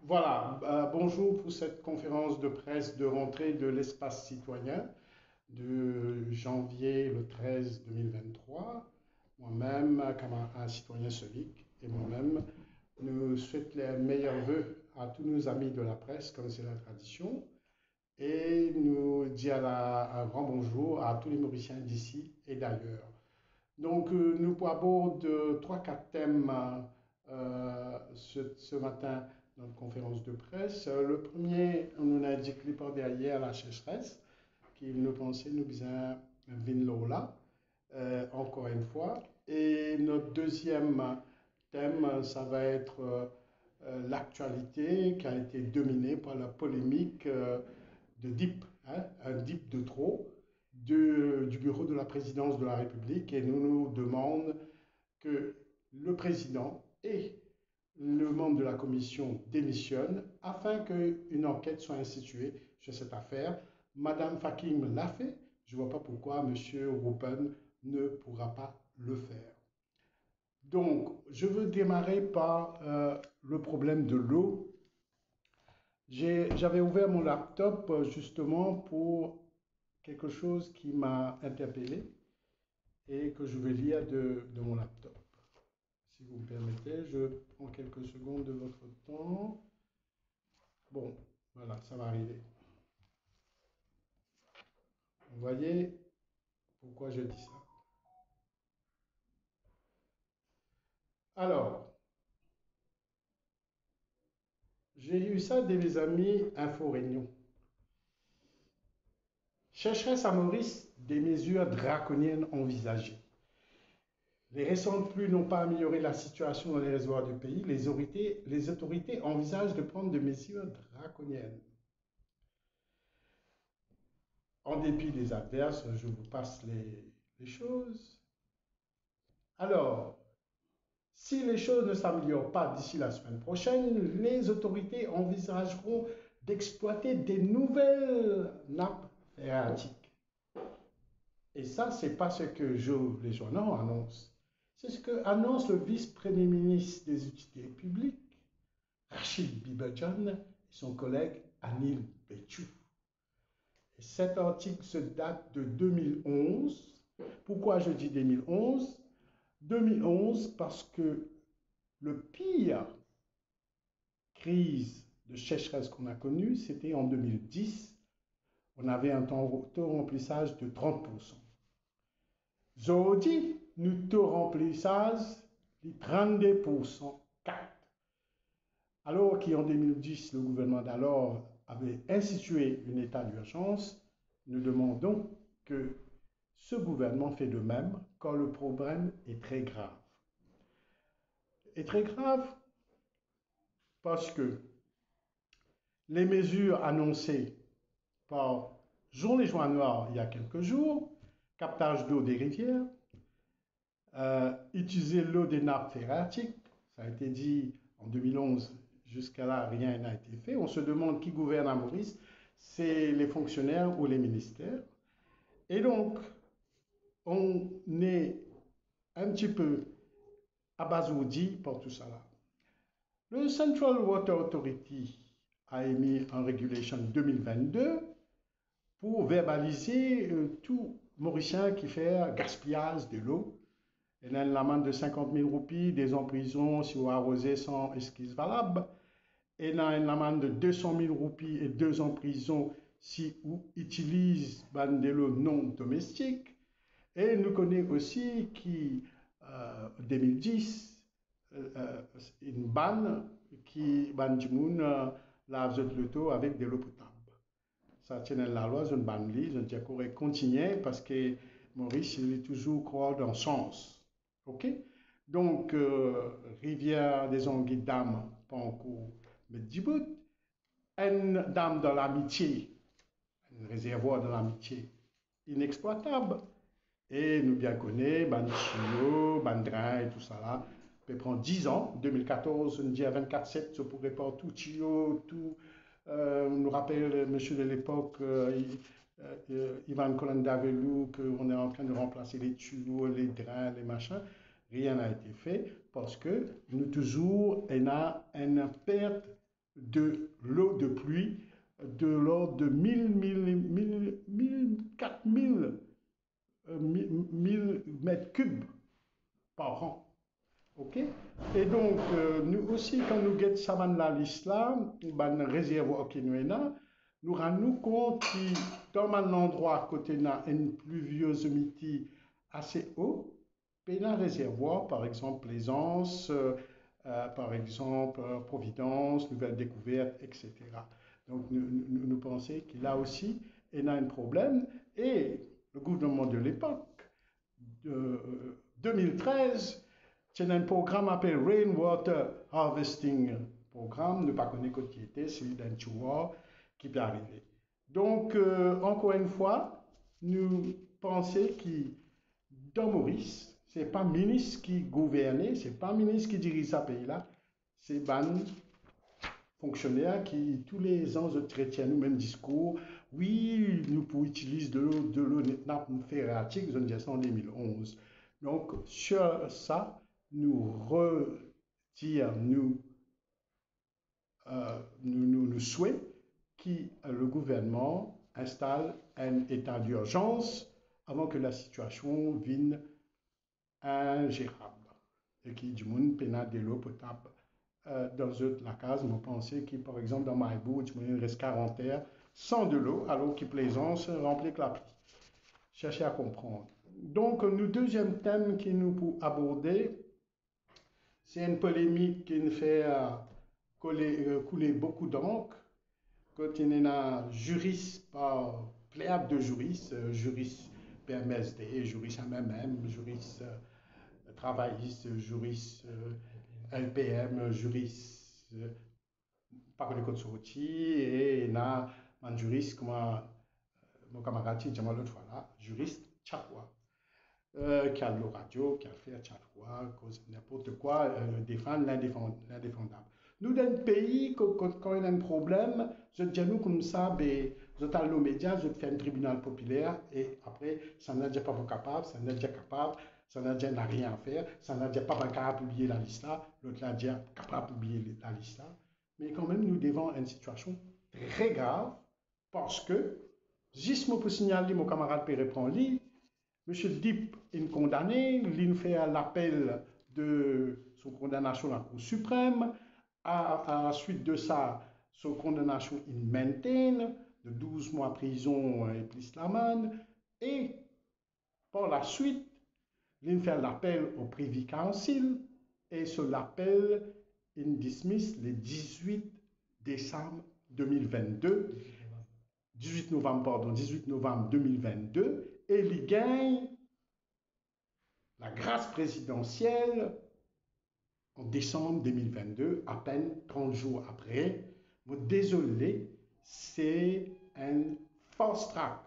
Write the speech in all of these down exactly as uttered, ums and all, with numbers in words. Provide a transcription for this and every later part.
Voilà, euh, bonjour pour cette conférence de presse de rentrée de l'espace citoyen de janvier le treize deux mille vingt-trois. Moi-même, comme un, un citoyen civique, et moi-même, nous souhaitons les meilleurs voeux à tous nos amis de la presse, comme c'est la tradition, et nous disons un grand bonjour à tous les Mauriciens d'ici et d'ailleurs. Donc, euh, nous abordons trois, quatre thèmes euh, ce, ce matin dans notre conférence de presse. Euh, Le premier, on nous a dit que par derrière la sécheresse, qu'il nous pensait nous bien venir là, euh, encore une fois. Et notre deuxième thème, ça va être euh, l'actualité qui a été dominée par la polémique euh, de D I P, hein, un D I P de trop de- du bureau de la présidence de la République et nous nous demandons que le président et le membre de la commission démissionnent afin qu'une enquête soit instituée sur cette affaire. Madame Fakim l'a fait. Je ne vois pas pourquoi Monsieur Ruppen ne pourra pas le faire. Donc, je veux démarrer par euh, le problème de l'eau. J'avais ouvert mon laptop euh, justement pour quelque chose qui m'a interpellé et que je vais lire de, de mon laptop. Si vous me permettez, je prends quelques secondes de votre temps. Bon, voilà, ça va arriver. Vous voyez pourquoi je dis ça. Alors, j'ai eu ça de mes amis Info Réunion. Sécheresse à Maurice, des mesures draconiennes envisagées. Les récentes pluies n'ont pas amélioré la situation dans les réservoirs du pays. Les autorités, les autorités envisagent de prendre des mesures draconiennes. En dépit des adverses, je vous passe les, les choses. Alors, si les choses ne s'améliorent pas d'ici la semaine prochaine, les autorités envisageront d'exploiter des nouvelles nappes phréatiques. Et ça, c'est pas ce que je, les journaux annoncent. C'est ce que annonce le vice-premier ministre des Utilités publiques, Rachid Bibajan, et son collègue Anil Betchou. Et cet article se date de deux mille onze. Pourquoi je dis deux mille onze? deux mille onze parce que le pire crise de sécheresse qu'on a connue, c'était en deux mille dix. On avait un taux de remplissage de trente pour cent. Aujourd'hui, nous taux de remplissage de trente-deux pour cent. Alors qu'en deux mille dix, le gouvernement d'alors avait institué un état d'urgence, nous demandons que ce gouvernement fait de même quand le problème est très grave. Est très grave parce que les mesures annoncées par Jean Les Joints Noirs il y a quelques jours, captage d'eau des rivières, euh, utiliser l'eau des nappes phréatiques, ça a été dit en deux mille onze, jusqu'à là rien n'a été fait. On se demande qui gouverne à Maurice, c'est les fonctionnaires ou les ministères. Et donc, on est un petit peu abasourdi par tout ça là. Le Central Water Authority a émis en Regulation deux mille vingt-deux pour verbaliser euh, tout Mauricien qui fait gaspillage de l'eau. Il y a une amende de cinquante mille roupies, des ans en prison si vous arrosez sans esquisse valable. Il y a une amende de deux cent mille roupies et deux ans en prison si vous utilisez de l'eau non domestique. Et nous connaissons aussi qui, euh, en deux mille dix, euh, une banne qui banne du monde euh, lave le l'auto avec de l'eau potable. Ça tient la loi, je ne banne pas, je ne pourrais continuer parce que Maurice, il est toujours croire dans le sens. OK? Donc, euh, rivière des Anguilles dames, pas encore, mais Djibouti, une dame de l'amitié, un réservoir de l'amitié inexploitable. Et nous bien connaissons, Banichio, Bandrin et tout ça là. Ça prend dix ans. deux mille quatorze, on dit à vingt-quatre sept, ça pourrait pas tout Chio, tout. Euh, on nous rappelle, monsieur de l'époque, euh, euh, Ivan Colandavelou, qu'on est en train de remplacer les tuyaux, les drains, les machins. Rien n'a été fait parce que nous toujours, on a une perte de l'eau de pluie de l'ordre de mille, quatre mille mètres cubes par an. Ok? Et donc, euh, nous aussi, quand nous guettons savane la l'islam, ban réservoir qui nous est là, nous rendons compte que dans un endroit côté na une pluviosité assez haut, et un réservoir, par exemple Plaisance, euh, euh, par exemple euh, Providence, Nouvelle Découverte, et cetera. Donc, nous, nous, nous pensons qu'il a aussi il a un problème et le gouvernement de l'époque, de deux mille treize, c'est un programme appelé Rainwater Harvesting Programme, ne pas connaître qui était, celui d'un tueur qui peut arriver. Donc, euh, encore une fois, nous pensons que dans Maurice, ce n'est pas ministre qui gouverne, ce n'est pas ministre qui dirige ce pays-là, c'est ban fonctionnaires qui, tous les ans, se traitent nous même discours. Oui, nous pouvons utiliser de l'eau, de l'eau phréatique, ils ont dit ça en deux mille onze. Donc, sur ça, nous retirons, nous, euh, nous, nous, nous souhaitons que le gouvernement installe un état d'urgence avant que la situation vienne ingérable et qui du monde pénal de l'eau potable euh, dans la case. Moi, pensez que par exemple dans Maïbou, il reste quarante heures sans de l'eau, alors qu'il plaisance remplit que la pluie. Cherchez à comprendre. Donc, le deuxième thème qui nous pour aborder, c'est une polémique qui nous fait euh, couler, euh, couler beaucoup d'encre. Quand il y a un juriste par pléiade de juristes, euh, juristes P M S D, juristes M M M, juristes euh, travaillistes, juristes euh, L P M, juristes euh, par le code routier, et il y a un juriste comme euh, mon camarade dit l'autre fois là, juriste tchakoua, euh, qui a le radio, qui a fait tchakoua, cause n'importe quoi, euh, défendre l'indéfendable. Nous, dans le pays, quand, quand il y a un problème, je dis nous comme ça, ben, je t'allais aux médias, je te fais un tribunal populaire, et après, ça n'a déjà pas capable, ça n'a déjà capable, ça n'a déjà rien à faire, ça n'a déjà pas capable de publier la liste là, l'autre n'a déjà capable de publier la liste là. Mais quand même, nous devons une situation très grave, parce que, juste pour signaler, mon camarade Péré prend lit, M. Dip est condamné, il fait l'appel de son condamnation à la Cour suprême. À, à la suite de ça, son condamnation est maintained de douze mois de prison et plus la manne. Et par la suite, il fait l'appel au Privy Council et sur l'appel, il dismiss le dix-huit décembre deux mille vingt-deux. dix-huit novembre, pardon, dix-huit novembre deux mille vingt-deux, et il gagne la grâce présidentielle en décembre deux mille vingt-deux, à peine trente jours après. Mais désolé, c'est un fast track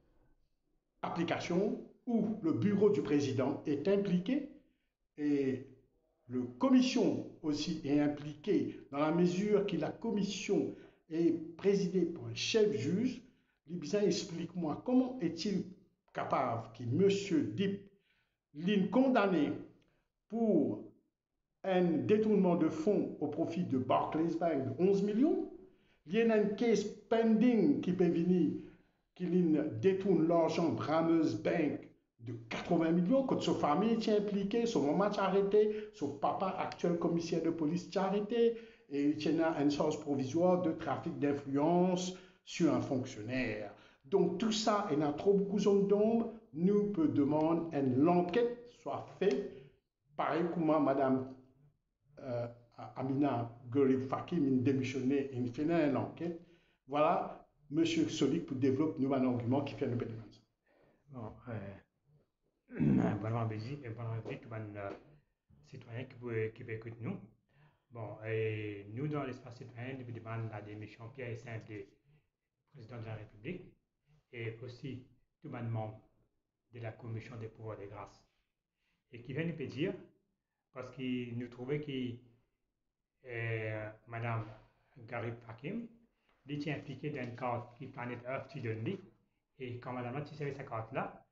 application où le bureau du président est impliqué et la commission aussi est impliquée dans la mesure que la commission est présidée par un chef juge. Libisa, explique-moi comment est-il capable que M. Dip l'ait condamné pour un détournement de fonds au profit de Barclays Bank de onze millions. Il y a une case pending qui peut venir, qui détourne l'argent Brameuse Bank de quatre-vingts millions, que sa famille est impliquée, son maman est arrêté, son papa, actuel commissaire de police, est arrêté, et il y a une source provisoire de trafic d'influence sur un fonctionnaire. Donc tout ça, il y a trop beaucoup de zones d'ombre, nous peut demander une enquête soit faite, pareil comme Madame euh, Amina Gorib Fakim a démissionné et il fait une enquête. Voilà, M. Solik pour développer un argument qui fait une belle demande. Bon, euh, bon appétit et bon appétit tous les citoyens qui peuvent qui peuvent écouter nous. Bon, et nous dans l'espace citoyen, nous demandons la démission pure et simple du président de la République et aussi tout le monde de la commission des pouvoirs de grâce. Et qui vient nous dire, parce qu'il nous trouvait que euh, Madame Garib Fakim, elle était impliquée dans une carte qui planète Earth to Dundee, et quand Madame a tiré sa carte-là,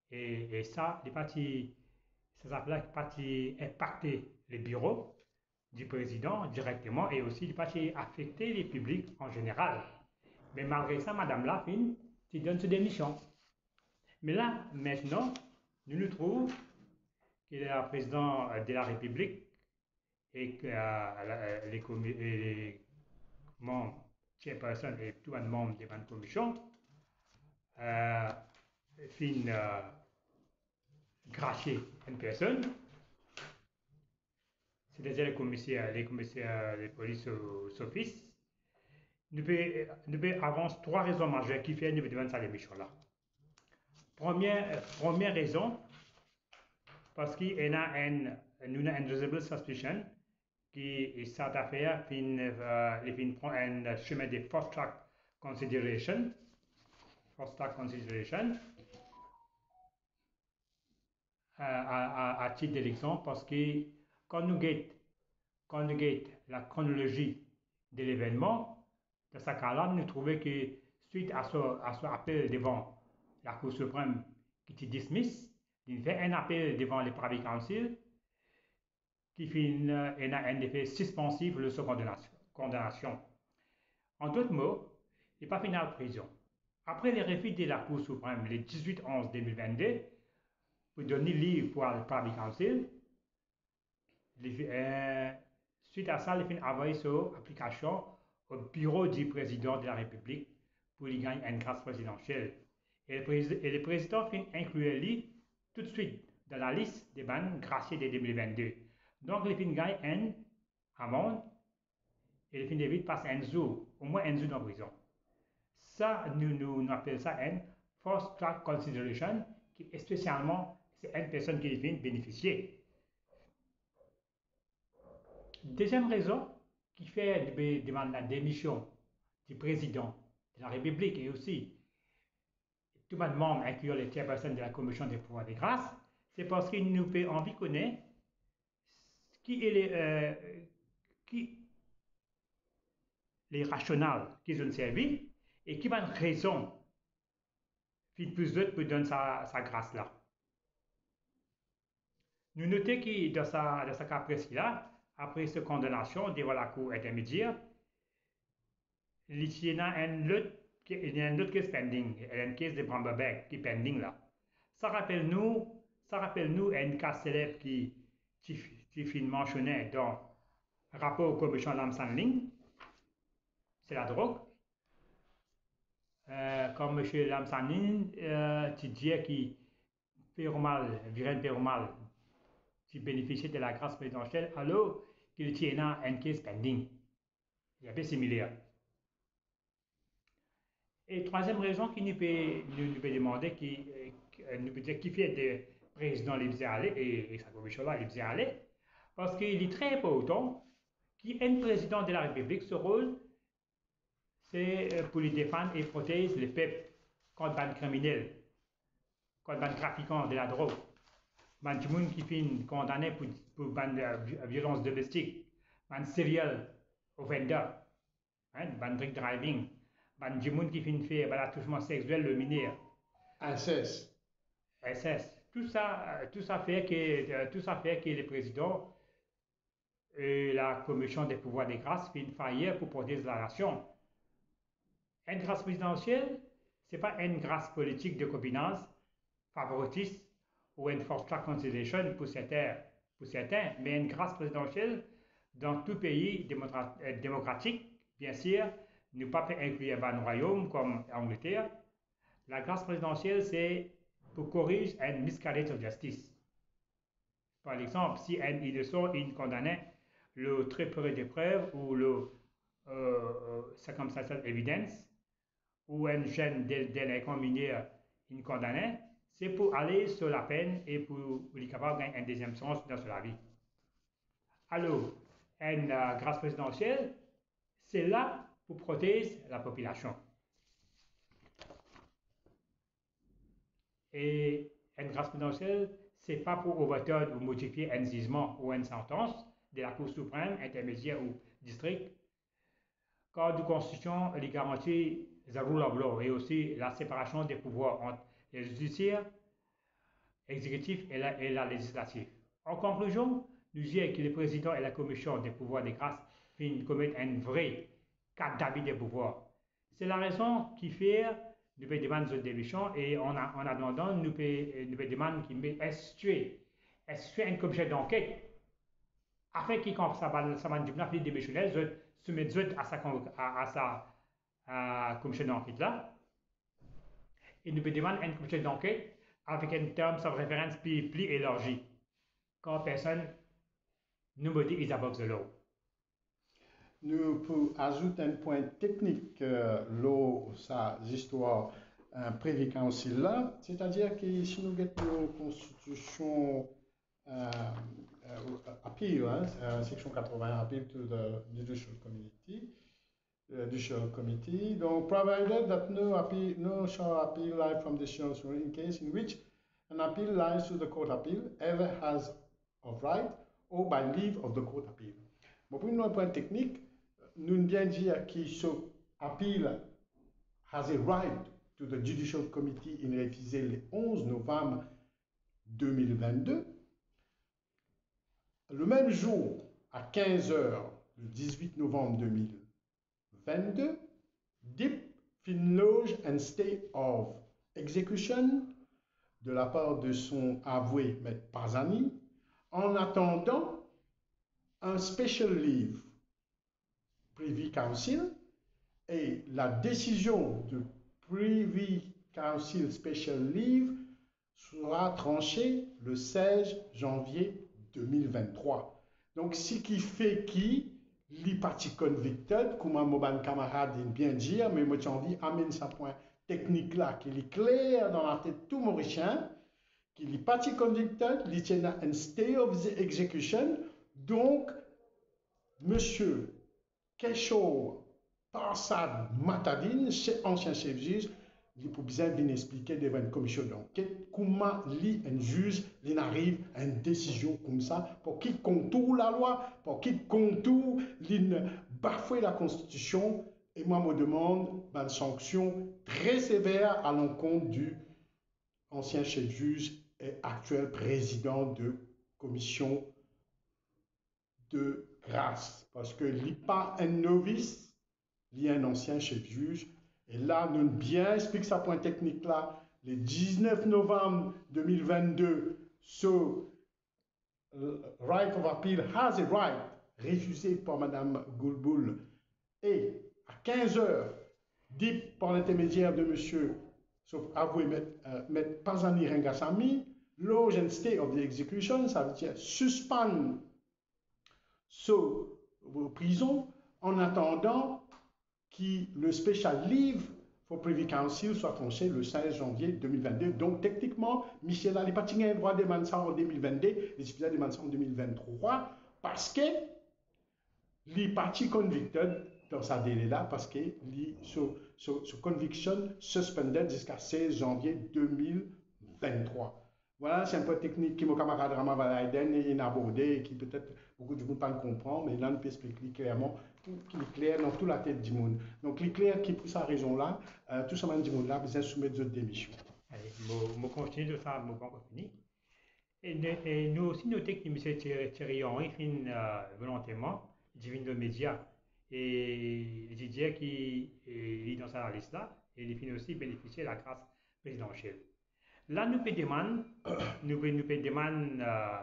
et, et ça, les partis, ces appels-là, partis impacter les bureaux, du président directement et aussi du parti affecter les publics en général. Mais malgré ça, Madame Lafine, tu donnes ses démissions. Mais là, maintenant, nous nous trouvons qu'il est la présidente de la République et que euh, les, les membres, chairperson et tout le monde de la commission, euh, fin euh, cracher une personne. C'est-à-dire les commissaires, les commissaires de police au office. Nous pouvons avancer trois raisons majeures qui font que nous devons faire l'émission là. Première, première raison, parce qu'il y a une, une reasonable suspicion que cette affaire fin, uh, fin prend un chemin de fast track consideration, fast track consideration, uh, à, à, à titre d'exemple, parce que quand nous guettons quand nous guettons la chronologie de l'événement, dans ce cas-là, nous trouvons que suite à ce, à ce appel devant la Cour suprême qui te dismiss, il fait un appel devant le Privy Council qui fait un, un effet suspensif de sa condamnation. En d'autres mots, il n'est pas fini en prison. Après les refus de la Cour suprême le dix-huit onze deux mille vingt-deux, pour donner livre pour le Privy Council, euh, suite à ça, il fait envoyer son application au bureau du président de la République pour lui gagner une grâce présidentielle. Et le, président, et le président fait inclure lui tout de suite dans la liste des bandes graciées de deux mille vingt-deux. Donc, il fait gagner une amende et il fait vite passer un jour, au moins un jour dans la prison. Ça, nous, nous, nous appelons ça une fast track consideration, qui est spécialement, c'est une personne qui vient bénéficier. Deuxième raison qui fait demander la démission du président de la République et aussi tout le monde, incluant les chairpersons de la Commission des pouvoirs de grâce, c'est parce qu'il nous fait envie de connaître qui est les, euh, qui, les rationales qu'ils ont servi et qui va une raison qui plus d'autres pour donner sa, sa grâce là. Nous notons que dans, sa, dans ce cas précis-là, après cette condamnation devant la Cour intermédiaire, il y a un autre, il y a un autre case pending, il y a un case de Bramberg qui est pending là. Ça rappelle nous, ça rappelle nous un cas célèbre qui, qui, qui fut mentionné dans le rapport aux commissions Lam San Ling, c'est la drogue. Euh, comme M. Lam San Ling, euh, tu dis qu'il Pérumal, Viren Pérumal, qui bénéficie de la grâce présidentielle, alors qu'il y a un case pending. Il y a peu similaire. Et troisième raison qui nous peut, nous, nous peut demander, qui, nous peut dire qui fait des présidents libres aller et, et sa commission là libres aller, parce qu'il est très important qu'un président de la République, ce rôle, c'est pour les défendre et protéger le peuple contre les criminels, contre les trafiquants de la drogue, les gens qui sont condamnés pour, pour la violence domestique, les serial offenders, hein, les drug driving, les gens qui font faire l'attouchement sexuel le mineur. Inceste. Inceste. Tout ça, tout ça fait que, tout ça fait que le président et la commission des pouvoirs de grâce font une faillite pour protéger la nation. Une grâce présidentielle, ce n'est pas une grâce politique de copinage, favoritiste ou une force track consideration pour certains, pour certains, mais une grâce présidentielle dans tout pays démocratique, bien sûr, ne pas inclure un royaume comme l'Angleterre. La grâce présidentielle, c'est pour corriger un miscarriage of justice. Par exemple, si un innocent est condamné, le très peu de preuves ou le euh, circumstantial evidence, ou un jeune délinquant mineur est condamné, c'est pour aller sur la peine et pour lui capable de gagner un deuxième sens dans sa vie. Alors, une euh, grâce présidentielle, c'est là pour protéger la population. Et une grâce présidentielle, ce n'est pas pour overturn ou modifier un jugement ou une sentence de la Cour suprême, intermédiaire ou district. Code de constitution les garantit the rule of law et aussi la séparation des pouvoirs entre le judiciaire, exécutif et la, et la législative. En conclusion, nous dire que le président et la commission des pouvoirs des grâces viennent commettre un vrai cas d'abus des pouvoirs. C'est la raison qui fait nous pouvons demander une démission et en, en attendant, nous pouvons nous demander qu'il met instituer une commission d'enquête afin qu'il quand ça va ça va nous démissionner, je soumettre à sa à, à sa à commission d'enquête là et nous pouvons demander une commission d'enquête avec un terme de référence plus, plus élargi. Quand personne nobody is above the law. Nous pouvons ajouter un point technique, euh, l'eau, sa histoire, un Privy Council là, c'est-à-dire que si nous avons la constitution euh, euh, appeal, hein, euh, section quatre-vingts, appeal to the judicial committee, uh, judicial committee, donc provided that no appeal, no shall appeal lies from decisions in case in which an appeal lies to the court appeal ever has of right or by leave of the court appeal. Bon, pour nous, un point technique, nous bien dire que ce appeal has a right to the Judicial Committee in révisé le onze novembre deux mille vingt-deux. Le même jour, à quinze heures, le dix-huit novembre deux mille vingt-deux, D I P fin loge and stay of execution de la part de son avoué, M. Parzani, en attendant un special leave Privy Council et la décision de Privy Council Special Leave sera tranchée le seize janvier deux mille vingt-trois. Donc, ce qui fait qui, les parties convicted, comme mon camarade bien dire, mais moi j'ai envie d'amener ce point technique là, qui est clair dans la tête tout mauricien, qui les parties convicted, les tiennent un stay of the execution, donc, monsieur Keshaw Parsad Matadine, ancien chef juge, il faut bien venir expliquer devant une commission d'enquête comment lui, un juge, il arrive à une décision comme ça pour qu'il contourne la loi, pour qu'il contourne, il bafoue la Constitution. Et moi, je me demande une sanction très sévère à l'encontre du ancien chef juge et actuel président de commission de grâce. Parce qu'il n'est pas un novice, il est un ancien chef juge. Et là, nous bien explique ça point technique là, le dix-neuf novembre deux mille vingt-deux, ce right of appeal has a right, refusé par Madame Goulboul, et à quinze heures, dit par l'intermédiaire de Monsieur, sauf avoué, M. Parzani Rengassami, loge and stay of the execution, ça veut dire suspendre ce prison en attendant que le special leave for Privy Council soit tranché le seize janvier deux mille vingt-deux. Donc, techniquement, Michel n'a pas le droit de demander ça en deux mille vingt-deux, les citoyens demandent ça en deux mille vingt-trois, parce que les parties convicted dans sa délai-là, parce que les so, so, so conviction suspended jusqu'à seize janvier deux mille vingt-trois. Voilà, c'est un peu technique que mon camarade Rama Valaiden a abordé et qui peut-être beaucoup de monde ne comprend, mais là, on peut expliquer clairement, qui est clair dans toute la tête du monde. Donc, il est clair qui, pour cette raison-là, euh, tout ce monde du monde-là, besoin de soumettre d'autres démissions. Allez, je continue de faire mon bon fini. Et, et nous aussi notons que M. Thierry Henry finit euh, volontairement, il vient de médias. Et il dit qu'il est dans sa liste-là, et il finit aussi bénéficier de la grâce présidentielle. Là, nous pouvons demander, nous pouvons demander euh,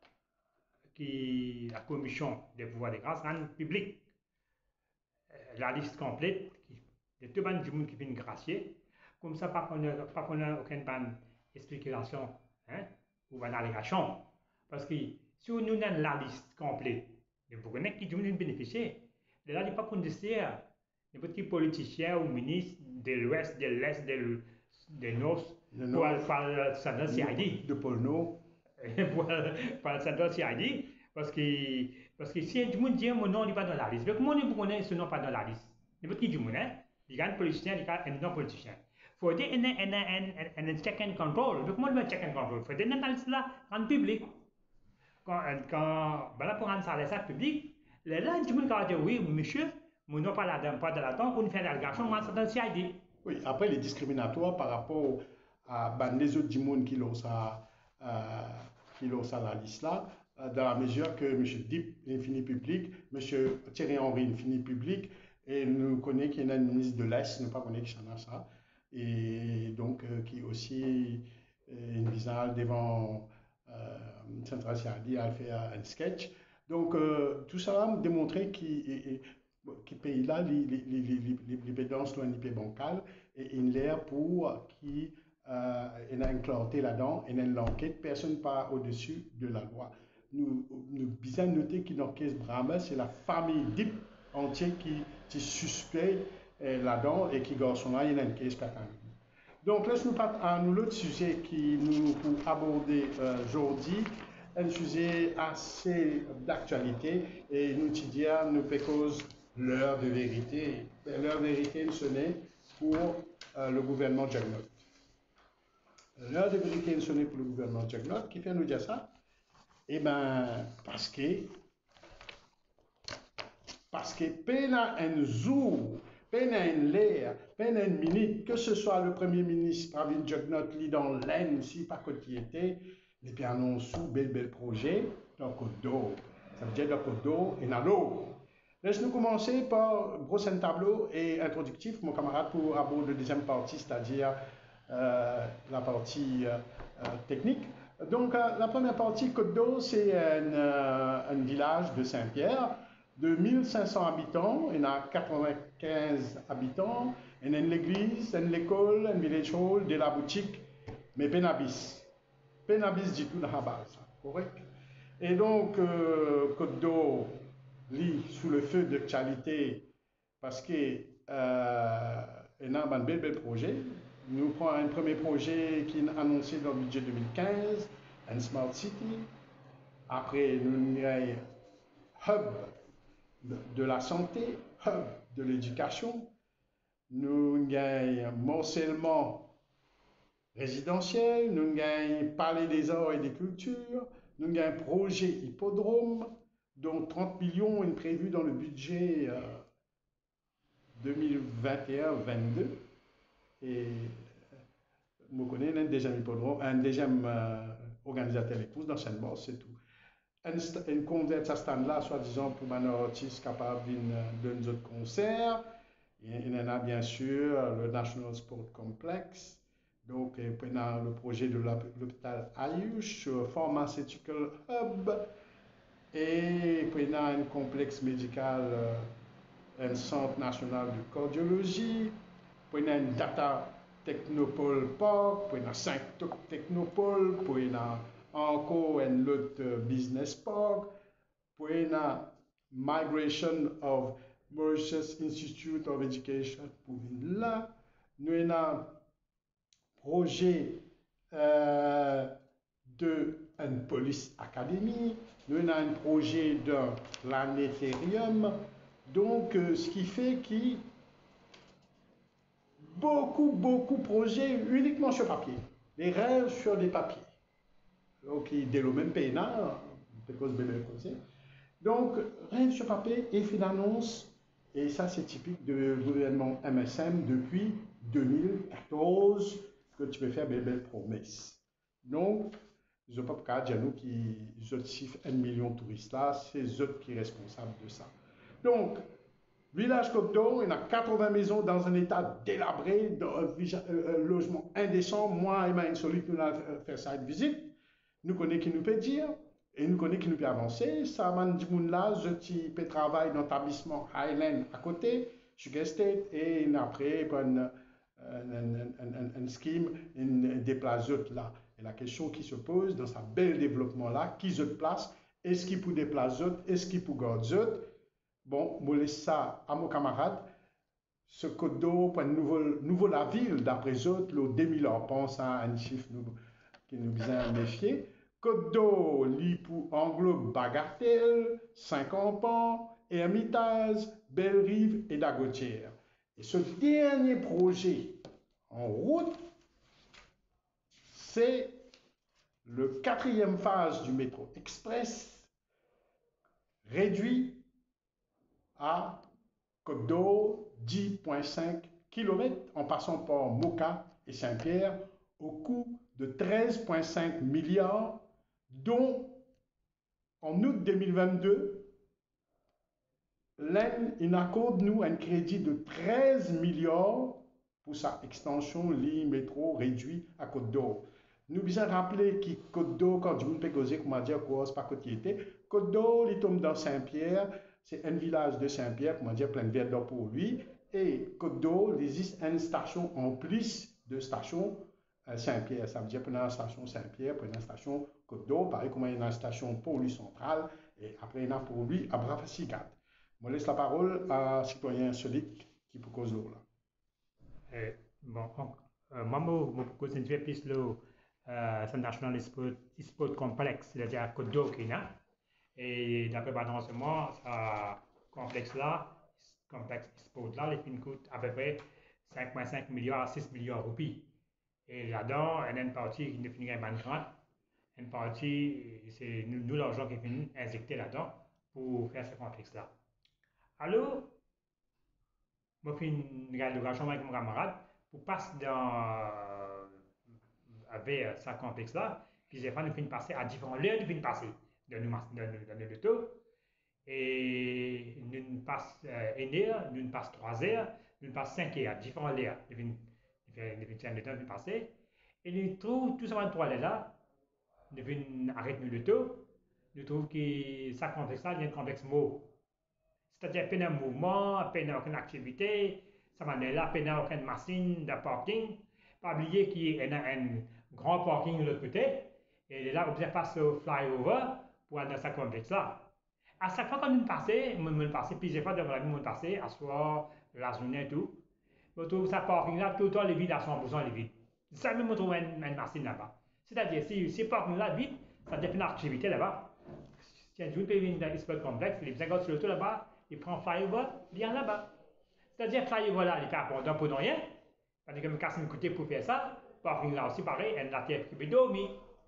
que la commission des pouvoirs de grâce rende publique euh, la liste complète de tout le monde qui vient gracier. Comme ça, pas qu'on n'a aucune bonne explication hein, ou une allégation. Parce que si nous avons la liste complète, vous connaissez qui vient bénéficier. Là, il n'y a pas qu'on décide n'importe quel politicien ou ministre de l'Ouest, de l'Est, de, de Nord, pour le centre C I D. De Polno. Pour le centre C I D. Parce que, parce que si tout le monde dit mon nom n'est pas dans la liste, mais comment on connaît ce nom pas dans la liste? N'importe qui du monde, il y a un politicien, il y a un non-politicien. Il faut dire un check and control. Comment on veut check and control? Il faut dire dans la liste là, en public. Quand, quand, voilà pour rendre ça à public, là, tout le monde va dire oui, monsieur, mon nom pas là-dedans, pas de là-dedans, on fait l'allégation, moi, c'est dans le C I D. Oui, après, les discriminatoires par rapport à ben, les autres du monde qui l'ont ça, euh, qui l'ont ça la liste là, dans la mesure que M. Dip est fini public, M. Thierry Henry est fini public, et nous connaissons qu'il y a un ministre de l'Est, nous ne connaissons pas qui en a ça, et donc euh, qui aussi euh, une visage devant euh, Central C A D a fait un sketch. Donc euh, tout ça va me démontrer qu'il qui pays là, les, les, les, les, les bédons sont un pays bancal et une l'air pour qui euh, il a une clarté là-dedans, il y a une enquête, personne pas au-dessus de la loi. Nous, nous bien noter qu'il dans caisse Brahma, c'est la famille Dip entière qui, qui suspect euh, là-dedans et qui garçon là, il y a une caisse Kakani. Donc, laisse-nous partir à nous l'autre sujet qui nous pour aborder euh, aujourd'hui, un sujet assez d'actualité et nous dire nous cause l'heure de vérité. L'heure de vérité, ce n'est pour euh, le gouvernement Jagnot. L'heure de vérité, ce n'est pour le gouvernement Jagnot. Qui fait nous dire ça? Eh bien, parce que parce que peine un jour, peine un l'air, peine une minute, que ce soit le Premier ministre Pravin Jagnot, li dans l'aine, si pas côté était, les puis annoncent bel bel projet, dans Côte d'Or. Ça veut dire dans Côte d'Or et dans l'eau. Laisse-nous commencer par brosser un tableau et introductif, mon camarade, pour aborder la deuxième partie, c'est-à-dire euh, la partie euh, technique. Donc, euh, la première partie, Côte d'Or, c'est un, euh, un village de Saint-Pierre de mille cinq cents habitants. Il y a quatre-vingt-quinze habitants. Il y a une église, une école, un village hall, de la boutique, mais Penabis. Penabis dit tout dans la base, correct? Et donc, euh, Côte d'Or, lit sous le feu d'actualité parce que euh, y a un bel bel projet. Nous prenons un premier projet qui est annoncé dans le budget deux mille quinze, un Smart City. Après, nous avons un hub de la santé, hub de l'éducation. Nous avons un morcellement résidentiel, nous avons palais des arts et des cultures, nous avons un projet hippodrome, dont trente millions est prévu dans le budget euh, deux mille vingt et un vingt-deux. Et je connais un deuxième hippodrome, un deuxième euh, organisateur de courses d'enchaînement, c'est tout. Une converte à ce stand-là, soi-disant, pour un artiste capable d'un autre concert. Il y en a bien sûr le National Sport Complex. Donc, il y a le projet de l'hôpital Ayush, Pharmaceutical Hub. Et puis, il y a un complexe médical, un centre national de cardiologie. Puis, il y a un data technopole park. Puis, il y a cinq technopoles. Puis, il y a encore un autre business park. Puis, il y a Migration of Mauritius Institute of Education pour là. Nous avons un projet euh, de une police académie. Nous avons un projet de planétarium. Donc, euh, ce qui fait qu'il beaucoup, beaucoup de projets uniquement sur papier. Les rêves sur des papiers. Donc, dès le même pays, parce que bébé conseil. Donc, rien sur papier et fait d'annonce, et ça c'est typique du gouvernement M S M depuis deux mille quatorze, que tu peux faire des belles promesses. Donc, je ne peux pas dire nous qui chiffre un million de touristes là, c'est eux qui sont responsables de ça. Donc, village Côte d'Or, il y a quatre-vingts maisons dans un état délabré, dans un, un logement indécent. Moi et ma insolite, nous avons fait ça une visite. Nous connaissons qui nous peut dire. Et nous connaissons qui nous peut avancer. Ça m'a dit là, je peux travailler dans l'établissement Highland à côté, Sugar State, et après, un, un scheme, une déplace là. Et la question qui se pose dans ce bel développement là, qui se place, est-ce qu'il peut déplacer, est-ce qu'il peut garder? Bon, je laisse ça à mon camarade. Ce code d'eau, pour nouveau, nouveau la ville, d'après eux, le deux mille ans, pense à un chiffre nous, qui nous vient méfier. Côte d'Or, pour englobe Bagatelle, Saint-Campan, Hermitage, Belle-Rive et Dagotière. Et ce dernier projet en route, c'est le quatrième phase du métro express réduit à Côte d'Or, dix virgule cinq kilomètres en passant par Moka et Saint-Pierre au coût de treize virgule cinq milliards, dont En août deux mille vingt-deux, l'I N il accorde nous un crédit de treize milliards pour sa extension ligne métro réduit à Côte d'Or. Nous besoin rappeler que Côte d'Or, quand je peux causer, comment dire, quoi, c'est pas côté était. Côte d'Or, il tombe dans Saint-Pierre, c'est un village de Saint-Pierre, comment dire, plein de verre d'or pour lui. Et Côte d'Or, il existe une station en plus de station euh, Saint-Pierre. Ça veut dire pendant la station Saint-Pierre, pendant la station Côte d'Or, pareil comme il y a une station pour lui centrale, et après il y en a pour lui à Brafasigat. Je laisse la parole à un citoyen solide qui peut causer là. Eh, bon, donc, euh, moi, je me concentre plus le euh, National Sport, Sport Complex, c'est-à-dire à Côte d'Or, et d'après mon renseignement, ce complexe-là, complexe sport-là, il fin coûte à peu près cinq virgule cinq milliards à six milliards de roupies. Et là-dedans, il y a une partie qui définit un grande, une partie, c'est nous, nous l'argent qui finit injecté là-dedans pour faire ce complexe-là. Alors, moi, je fais une relation avec mon camarade pour passer dans, avec ce complexe-là, puis j'ai fait nous finir passer à différents lieux, nous finir passer dans nos l'auto. Et nous passe euh, une heure, nous passe trois heures, nous passe cinq heures, différents heures. Nous finissons le temps de passer. Et nous trouvons tout ça pour aller là. Nous arrêtons le tout. Nous trouvons que ça complexe là, il y a un complexe mot. C'est-à-dire peine un mouvement, peine aucune activité, ça m'a là, peine aucune machine de parking. Pas oublier qu'il y a un, un grand parking de l'autre côté. Et là, on passe au flyover pour aller dans ce complexe là. À chaque fois qu'on nous passait, on nous passait, plusieurs fois dans la vie, on passait, à soir, la journée et tout. On trouve ça parking là, tout le temps, les vides à cent pour cent les vides. Ça même, on trouve une, une machine là-bas. C'est-à-dire, si ce parking là vide, ça dépend de l'activité là-bas. Si un jour, il y a un sport complexe, il cinquante sur l'auto là-bas, il prend flyover, il vient là-bas. C'est-à-dire, flyover là, il est abondant pour rien. Parce que me casse une côté pour faire ça. Parking là aussi, pareil, elle n'a pas pu dormir.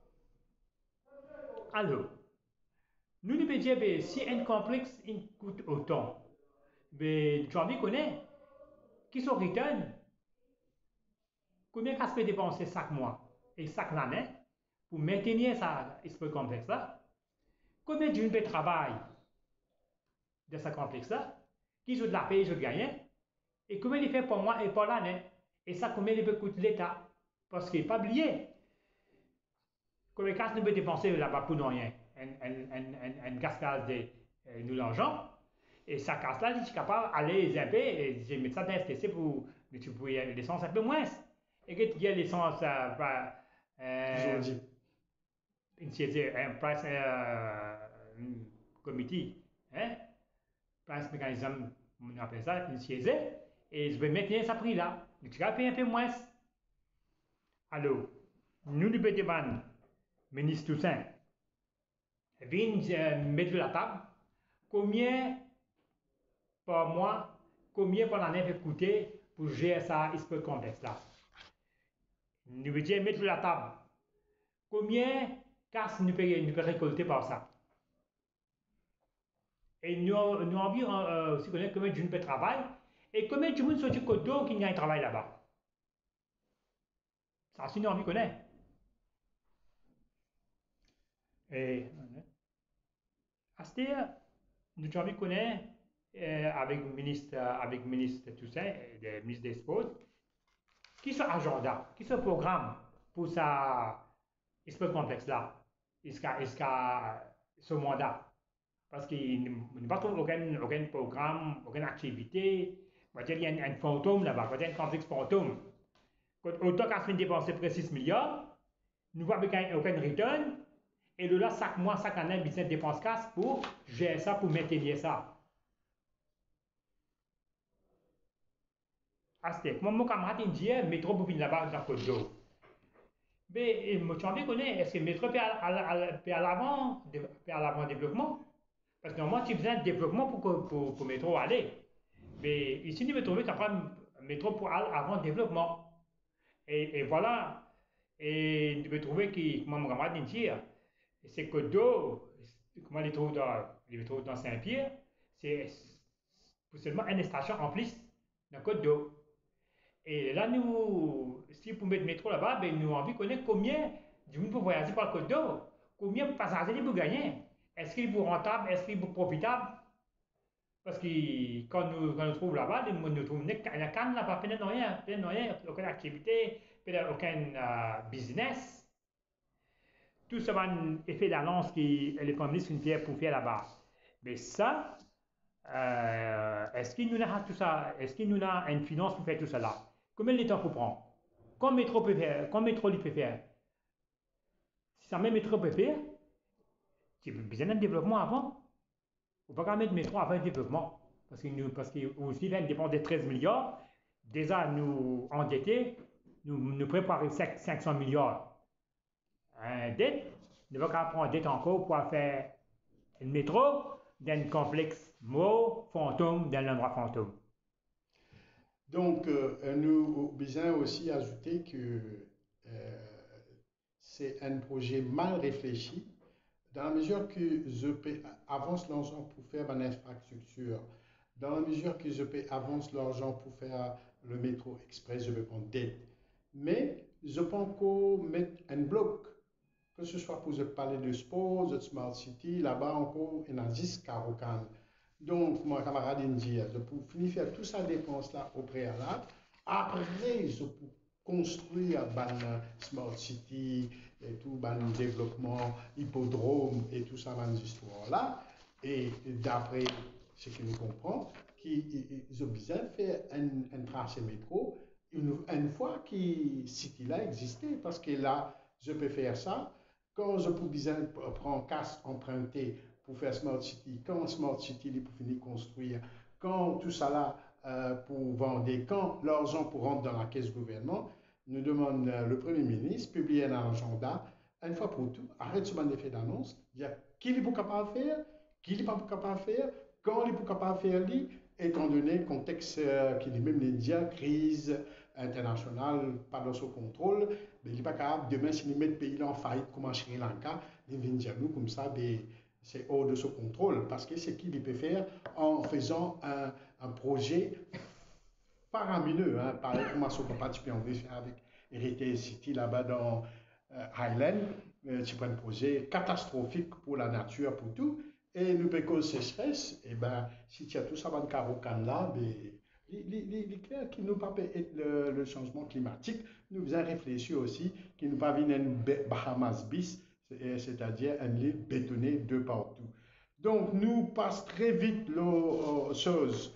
Alors, nous nous dire que si un complexe il coûte autant, mais tu as envie de connaître qui sont return, combien qu'à se fait dépenser chaque mois et chaque année pour maintenir ça, ce complexe là, combien de gens travail de ce complexe là, qui ont de la paye, ils ont gagné, et combien il fait pour moi et pour l'année, et ça combien il peut coûter l'État, parce qu'il n'est pas oublié, combien qu'à se peut dépenser là-bas pour rien, un, un, un, un, un gaspillage de euh, nous l'argent. Et ça casse là, je suis capable d'aller les impôts et je mets ça dans S T C pour multiplier l'essence un peu moins. Et que tu as l'essence, euh, euh, une un price euh, committee, hein? Price mécanisme, on appelle ça, une siège, et je vais mettre ça prix là. Tu vas payer un peu moins. Alors, nous, nous demandons, ministre Toussaint, viens euh, mettre sur la table combien par mois, combien par l'année peut coûter pour gérer ça, ce complexe là. Nous veut dire mettre sur la table combien casse nous peut, nous peut récolter par ça. Et nous, nous envie euh, aussi connaître combien de gens peut travailler et combien de gens sont sur Côte d'Or qui gagnent travail là-bas. Ça, c'est nous envie de connaître. Et à ce moment, nous avons envie de connaître euh, avec le ministre, avec le ministre Toussaint, le ministre des Sports, qui sont agenda, qui sont programme pour ça, ce complexe-là, jusqu'à ce mandat. Parce qu'il n'y a pas aucun, aucun programme, aucune activité. On va dire qu'il y a un, un fantôme là-bas, il y a un complexe fantôme. Autant qu'à se faire dépenser près six milliards, nous n'avons aucun return. Et de là, chaque mois, chaque année, le business dépense casse pour gérer ça, pour maintenir ça. Aztec. Moi, mon camarade, il me dit, métro pour venir là-bas dans Côte d'Or. Mais tu as envie de connaître, est-ce que le métro peut à l'avant, peut à l'avant développement? Parce que normalement, tu as besoin de développement pour pour, pour métro aller. Mais ici, nous me trouver qu'après, métro pour aller avant développement. Et, et voilà. Et nous me trouver que, comment mon camarade me dit, c'est Côte d'Or, comment les trouve dans, les trouve dans Saint-Pierre, c'est seulement une station en plus dans Côte d'Or. Et là, nous, si pour mettre le métro là-bas, ben, nous avons envie de connaître combien de monde peut voyager par le Côte d'Or, combien de passagers il peut gagner. est-ce qu'il est pour rentable, est-ce qu'il est pour profitable? Parce que quand nous, quand nous trouvons là-bas, nous nous trouvons la canne là, pas peut-être rien, peut-être rien, aucune activité, peut-être aucun euh, business. Tout ce un effet d'annonce qui est le communiste une pierre pour faire là-bas. Mais ça, euh, est-ce qu'il nous a tout ça, est-ce qu'il nous a une finance pour faire tout cela? Combien de temps pour prendre? Combien métro peut faire? Combien métro il peut faire? Si ça même métro peut faire, tu as besoin d'un développement avant. Il ne faut pas mettre métro avant le développement. Parce que nous, parce que aussi, là, dépend des treize milliards. Déjà, nous endettés, nous, nous préparons cinq cents milliards. Un dette, nous ne pas prendre dette encore pour faire un métro dans un complexe mot fantôme dans l'endroit fantôme. Donc, euh, nous besoin aussi ajouter que euh, c'est un projet mal réfléchi dans la mesure que je peux avance l'argent pour faire une infrastructure, dans la mesure que je peux avance l'argent pour faire le métro express, je peux prendre dette. Mais je peux encore mettre un bloc, que ce soit pour parler de sport, de smart city, là-bas encore, il y en a dix carocanes. Donc, mon camarade me dit, je peux finir faire toute cette dépense-là au préalable. Après, je peux construire un smart city et tout, un développement, hippodrome et tout ça, dans histoire-là. Et d'après ce que nous comprenons, ils ont besoin de faire un, un tracé métro une, une fois que city-là existait. Parce que là, je peux faire ça. Quand je peux besoin prendre casse emprunté pour faire Smart City, quand Smart City est pour finir construire, quand tout ça là euh, pour vendre, quand l'argent pour rentrer dans la caisse gouvernement, nous demande euh, le Premier ministre, publier un agenda, une fois pour tout, arrête ce bon effet d'annonce, dire qui est capable de faire, qui n'est pas capable de faire, quand il est capable de faire, étant donné le contexte euh, qui est même l'India, crise internationale, pas dans son contrôle, mais il n'est pas capable, demain, si nous mettons le pays en faillite comme en Sri Lanka, il vient dire nous comme ça, c'est hors de son contrôle, parce que c'est qu'il peut faire en faisant un, un projet faramineux, hein, pareil comme on peut participer en faire avec Heritage City là-bas dans euh, Highland, euh, c'est un projet catastrophique pour la nature, pour tout, et nous pécons sécheresse, et ben si tu as tout ça dans le carocan là, ben, les clair qui nous pas être le, le changement climatique, nous avons réfléchi aussi qui nous pas venir une Bahamas bis, c'est-à-dire une île bétonnée de partout. Donc nous passe très vite les choses,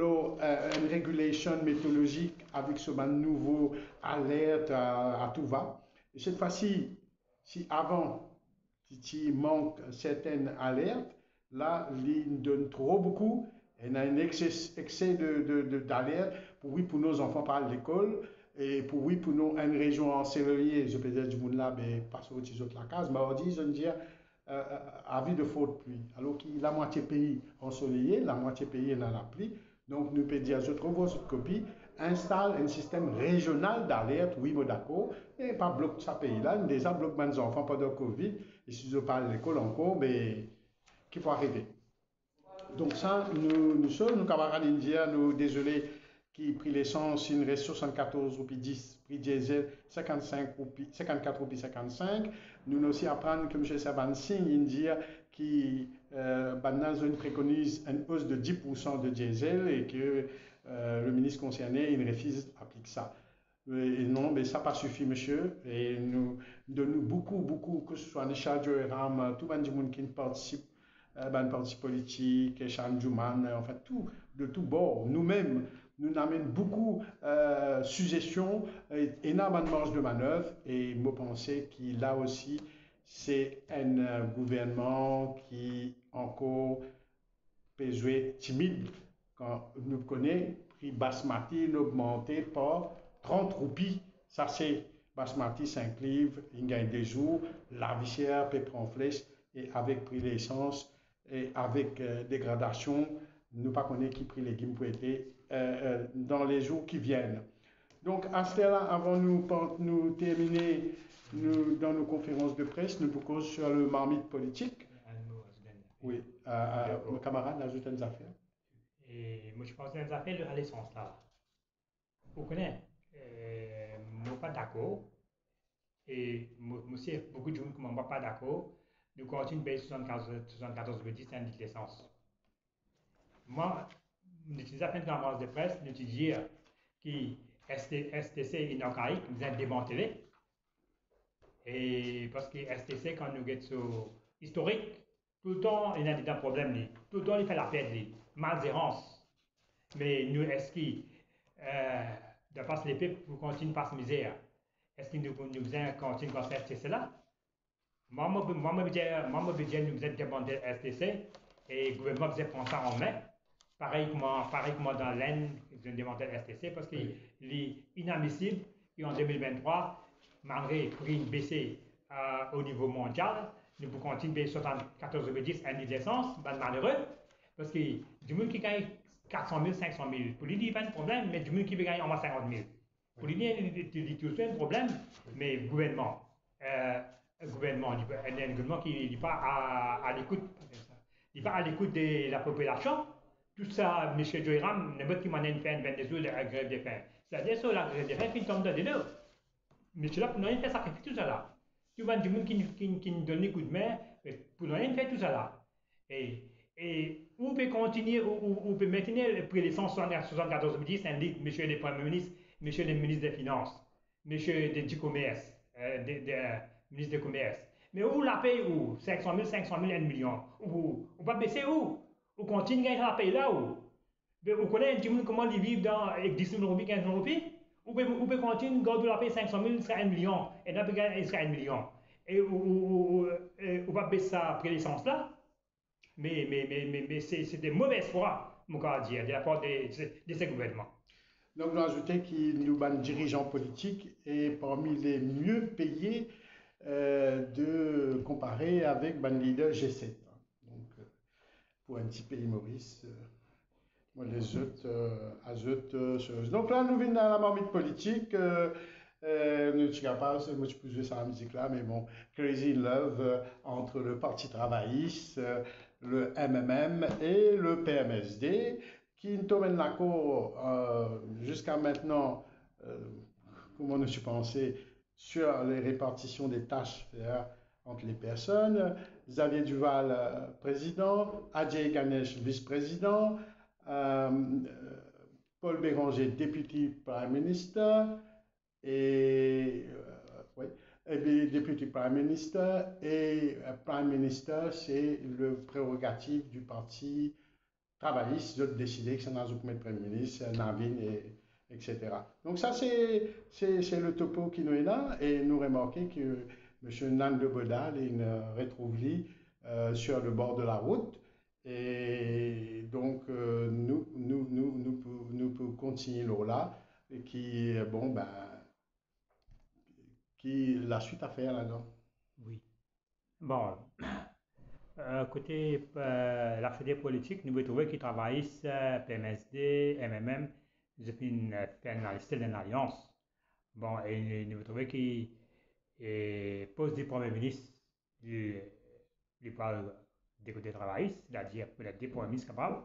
euh, une régulation météorologique avec ce nouveau alerte à, à tout va. Et cette fois-ci, si avant tu manques certaines alertes, là, il donne trop beaucoup. Il y a un excès, excès de, de, de, d'alerte pour, oui, pour nos enfants par l'école et pour, oui, pour nous, une région ensoleillée, je peux dire du monde là, mais pas sur les autres la case, mais on dit, je veux dire, euh, avis de faute pluie. Alors que la moitié pays ensoleillé, la moitié pays dans la pluie. Donc, nous pouvons dire, je trouve votre copie, installe un système régional d'alerte, oui, bon, d'accord, et pas bloquer ce pays-là, déjà bloquer mes enfants pendant le Covid, et si je parle de l'école encore, mais qu'il faut arrêter. Donc ça, nous, nous sommes, nos camarades indiens, nous, désolés, qui pris l'essence, il reste soixante-quatorze roupies dix, prix diesel cinquante-cinq roupies, cinquante-quatre roupies cinquante-cinq. Nous nous aussi apprendre que M. Saban Singh, indien, qui, euh, zone préconise une hausse de dix pour cent de diesel et que euh, le ministre concerné, il refuse d'appliquer ça. Et non, mais ça n'a pas suffi, monsieur. Et nous donnons beaucoup, beaucoup, que ce soit Nishal Joeram, tout le monde qui participe, euh, ben, parti politique, Chan Juman, enfin tout, de tout bord. Nous-mêmes, nous amènons beaucoup de euh, suggestions, et énormément de marge de manœuvre. Et je pense qu'il a aussi, c'est un euh, gouvernement qui encore peut jouer timide quand nous connaissons prix basmati augmenté par trente roupies. Ça, c'est basmati cinq livres, il gagne des jours, la vissière peut prendre flèche, et avec prix l'essence, et avec euh, dégradation, nous ne pas connaître qui prix les légumes pour être euh, euh, dans les jours qui viennent. Donc, à cela, avant de nous, nous terminer nous, dans nos conférences de presse, nous pouvons sur le marmite politique. Oui, euh, euh, mon camarade ajoute une affaire. Et moi, je pense que les affaires de l'essence là. Vous connaissez, euh, moi pas d'accord. Et moi, moi aussi, beaucoup de gens qui ne sont pas d'accord. nous continuons de payer soixante-quatorze virgule dix cents de l'essence. Moi, j'utilise la fin de conférence de presse, nous dire que S T C est archaïque, nous avons démantelé. Et parce que S T C, quand nous sommes sur historique, tout le temps, il y a des problèmes. Tout le temps, il fait la perte, malgérance. Mais nous, est-ce que, euh, de passer les pipes, vous continuez de passer misère? Est-ce que nous, nous continuons à faire S T C là? Moi, moi, moi, moi, moi, budget, nous avons demandé S T C et le gouvernement vous prendre ça en main. Pareil comme, pareil comme dans l'Aisne, ils ont demandé S T C parce qu'il est inadmissible qu'en deux mille vingt-trois, malgré le prix baissé euh, au niveau mondial, nous pouvons continuer de payer soixante-quatorze virgule dix un litre d'essence, ben malheureux, parce que du monde qui gagne quatre cent mille, cinq cent mille, pour lui, il n'y a pas de problème, mais du monde qui veut gagner en moins cinquante mille. Pour lui, il y a un problème, mais le gouvernement, euh, le gouvernement, un gouvernement qui n'est pas à, à l'écoute, il n'est pas à l'écoute de la population. Tout ça, M. Joyram, n'importe qui m'en a fait vingt-deux jours de la grève de faim. C'est-à-dire que la grève de faim, il tombe dans les deux. Monsieur là, pour nous, il fait sacrifier tout ça là. Tu vois, du monde qui, qui, qui nous donne des coups de main, pour nous, il fait tout ça là. Et, et on peut continuer, on peut maintenir le prix de l'essence soixante-quatorze virgule dix, un litre, monsieur le Premier ministre, monsieur le ministre des Finances, monsieur du Commerce, euh, de, de, euh, ministre du Commerce. Mais où la paye où cinq cent mille, cinq cent mille, un million. Où, on va baisser où? On continue à gagner la paye là où? Vous connaissez comment ils vivent dans, avec dix mille roupies, quinze mille roupies? Ou peut continuer à garder la paye cinq cent mille, il sera un million. Et là, il sera un million. Et on va baisser ça après l'essence là. Mais, mais, mais, mais, mais c'est de mauvaise foi, mon cas dire, de la part de, de ces gouvernements. Donc, nous ajoutons que nous, les dirigeants politiques, est parmi les mieux payés euh, de comparer avec le leader G sept. Donc, euh, pour un petit pays Maurice, euh, moi, les autres, euh, azote, euh, choses. Donc là, nous venons dans la marmite politique. Euh, euh, nous sommes capables, moi je peux jouer ça la musique là, mais bon, Crazy Love euh, entre le Parti travailliste, euh, le M M M et le P M S D, qui nous mène la cour euh, jusqu'à maintenant, euh, comment nous sommes pensé, sur les répartitions des tâches faire entre les personnes. Xavier Duval, euh, président, Ajay Ganesh, vice-président, euh, Paul Béranger, député Prime Minister, et, euh, oui, et bien, député Prime Minister, et euh, Prime Minister, c'est le prérogative du parti travailliste de décider que c'est dans le Premier ministre, Navin, et, etc. Donc ça, c'est le topo qui nous est là, et nous remarquons que M. Nan de Bodal est une rétrouvlie euh, sur le bord de la route. Et donc, euh, nous, nous, nous, nous, nous, nous pouvons continuer là, qui, bon, ben, qui la suite à faire là-dedans. Oui. Bon, euh, côté euh, l'activité politique, nous pouvons trouver qu'ils travaillent euh, P M S D, M M M, ils ont fait une, fait une, style d'une alliance. Bon, et nous pouvons trouver qu'ils posent du Premier ministre du, du parle des côtés travaillistes, c'est-à-dire peut-être des Premiers ministres capables,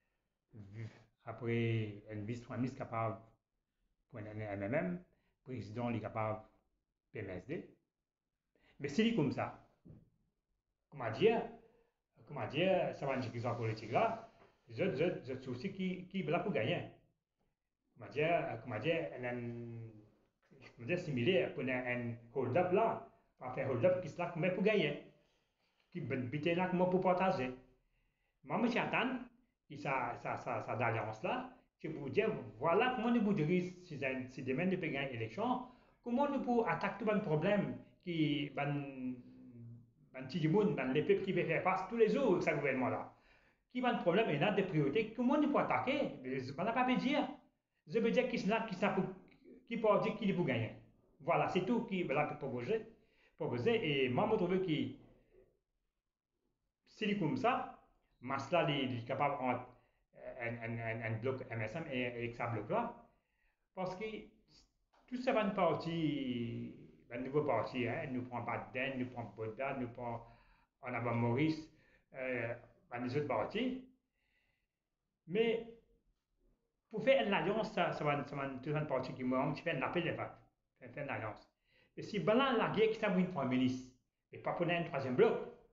après un vice-premier ministre capable pour un M M M, président est capable P M S D. Mais c'est comme ça. Comment dire, comment dire, ça va une discussion politique là, les autres, les autres soucis qui, qui là pour gagner. Comment dire, comment dire, comment dire, similaire pour un hold-up là, pour faire hold-up qui se là pour gagner, qui bite là pour partager. Moi, je attends que ça, ça, ça, ça d'alliance là, c'est pour dire, voilà comment nous pouvons dire, si, si demain nous pouvons gagner l'élection, comment nous pouvons attaquer tout le problème qui, ben, ben, ben, les peuples qui veulent faire face tous les jours avec ce gouvernement-là. Qui va un problème et a des priorités, comment nous pouvons attaquer? On n'a pas à dire. Je veux dire qui qui qui peut dire qui peut gagner. Voilà, c'est tout qui va proposer. proposer. Et moi, je trouve que c'est comme ça, Masla est capable un, un, un, un bloc M S M et avec ça bloc-là, parce que tout ça va une partie, un nouveau parti, hein, nous prenons Baden, nous prenons Boda, nous prenons en avant Maurice, euh, les autres partis. Mais pour faire une alliance, ça, ça va, ça va tout un parti qui m'a fait un appel de fait, faire une alliance. Et si Balan la guerre qui s'est un Premier ministre, et pas pour un troisième bloc,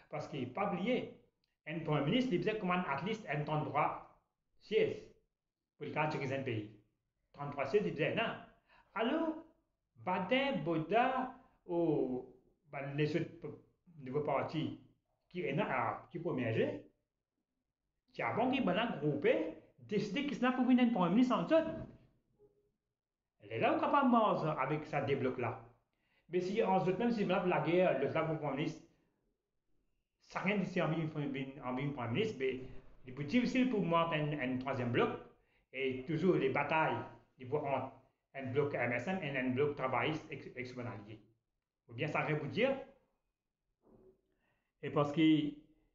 Parce qu'il n'est pas oublié. Un premier ministre, il disait comment at least un temps droit siège pour le cas de pays. trente-trois sièges, il disait non. Alors, Badin, Boda, ou ben, les autres nouveaux partis qui est là, qui peut émerger, c'est avant qu'ils soient groupés, décider qu'ils sont pour venir un premier ministre en dessous. Elle est là où capable de manger avec ça débloque là. Mais si en dessous, même si la guerre, le premier ministre, ça rien d'ici en bien premier ministre, mais il est plus difficile pour moi un, un troisième bloc. Et toujours les batailles, ils voient entre un bloc M S M et un bloc travailliste ex-journalier. Ou bien ça veut dire, et parce que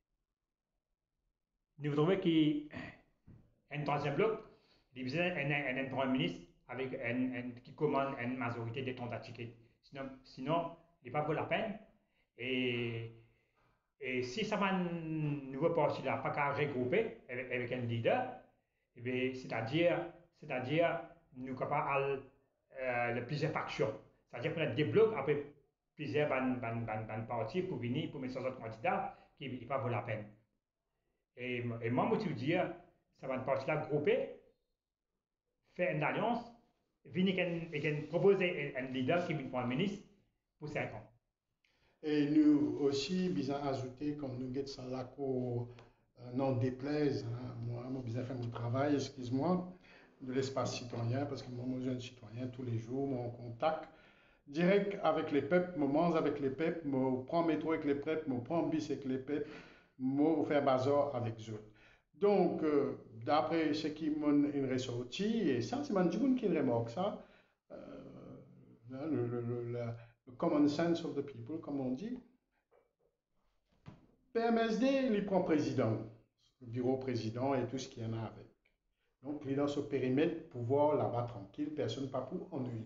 nous trouvons qu'un troisième bloc, divisé en un, un premier ministre avec un, un, qui commande une majorité des tentatives. Sinon, sinon il n'est pas pour la peine. Et, et si ça va un nouveau parti là, pas qu'à regrouper avec, avec un leader, eh c'est-à-dire, c'est-à-dire, nous sommes capables euh, de plusieurs factions. C'est-à-dire qu'on a des blocs après plusieurs ban, ban, ban, ban partis pour venir, pour mettre sur autres candidats qui ne pas vaut la peine. Et, et moi, je veux dire, ça va une partie là groupée, faire une alliance, venir et proposer un leader qui est Premier ministre pour cinq ans. Et nous aussi, bien ajouter, comme nous guettons ça là, qu'on n'en déplaise, hein, moi, moi, bien fait mon travail, excuse-moi, de l'espace citoyen, parce que moi, je suis un citoyen tous les jours, mon contact direct avec les peuples, je mange avec les peuples, je prends métro avec les peuples, je prends bus avec les peuples, je fais bazar avec eux. Donc, euh, d'après ce qui m'ont ressorti, et ça, c'est du monde qui remarque ça, euh, le, le, le, le, le common sense of the people, comme on dit. P M S D, il prend président, le bureau président et tout ce qu'il y en a avec. Donc, il est dans ce périmètre, pouvoir là-bas tranquille, personne pas pour ennuyer.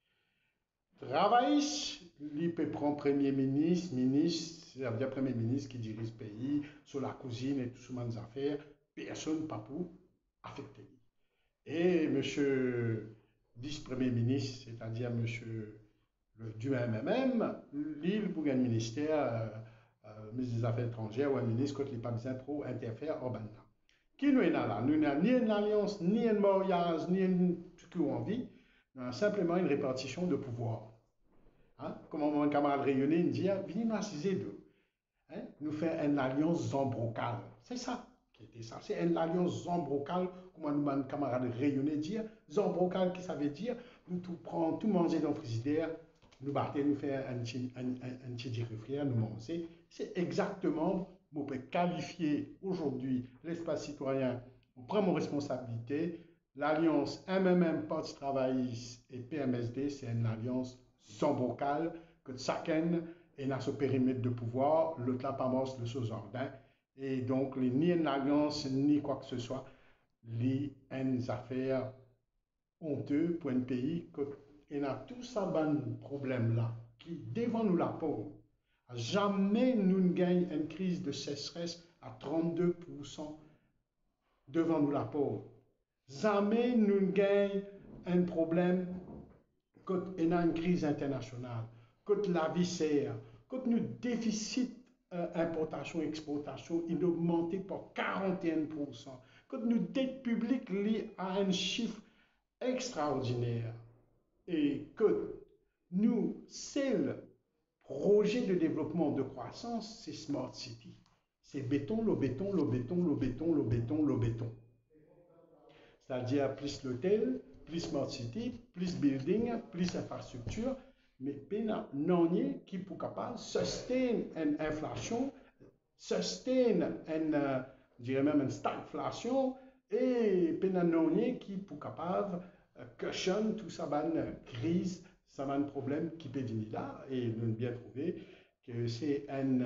Travail, il peut prendre premier ministre, ministre, c'est-à-dire premier ministre qui dirige le pays, sur la cuisine et tout ce genre d'affaires, personne pas pour affecter. Et monsieur vice-premier ministre, c'est-à-dire monsieur le, du M M M, l'île pour un ministère, euh, euh, ministre des Affaires étrangères ou un ministre qui n'est pas besoin trop interfère au Banda. Qui nous est là? Nous n'avons ni une alliance, ni un mariage, ni une, tout ce qu'on vit. Nous avons simplement une répartition de pouvoir. Hein? Comme mon camarade rayonné, il dit, venez nous assiser d'eux. Hein? Nous faire une alliance zambrocale. C'est ça qui était ça. C'est une alliance zambrocale, comme mon camarade rayonné dit. Zambrocale, qui ça veut dire? Nous tout prendre, tout manger dans le frigidaire, nous battre, nous faire un petit refrière, nous manger. C'est exactement, on peut qualifier aujourd'hui l'espace citoyen, on prend mon responsabilité. L'alliance M M M, Parti travailliste et P M S D, c'est une alliance zambrocale que chacun est dans ce périmètre de pouvoir, l'autre là pas mort le sous-ordin. Et donc, les, ni une alliance, ni quoi que ce soit, les une affaires honteuses pour un pays qui a tout ça, bon problème-là, qui devant nous la peau. Jamais nous ne gagnons une crise de sécheresse à trente-deux pour cent devant nous la peau. Jamais nous ne gagnons un problème quand il y a une crise internationale, quand la vie sert, quand nous déficit euh, importation-exportation, il a augmenté par quarante et un pour cent, quand nous dette publique liée à un chiffre extraordinaire, et que nous, c'est le projet de développement de croissance, c'est Smart City. C'est béton, le béton, le béton, le béton, le béton, le béton. C'est-à-dire plus l'hôtel, plus Smart City, plus building, plus infrastructure, mais bien non qui pour capable de sustain une inflation, sustain une, euh, je dirais même une stagflation, et bien non qui pour capable de cushion tout ça, une crise, ça va un problème qui peut venir là, et nous avons bien trouvé que c'est un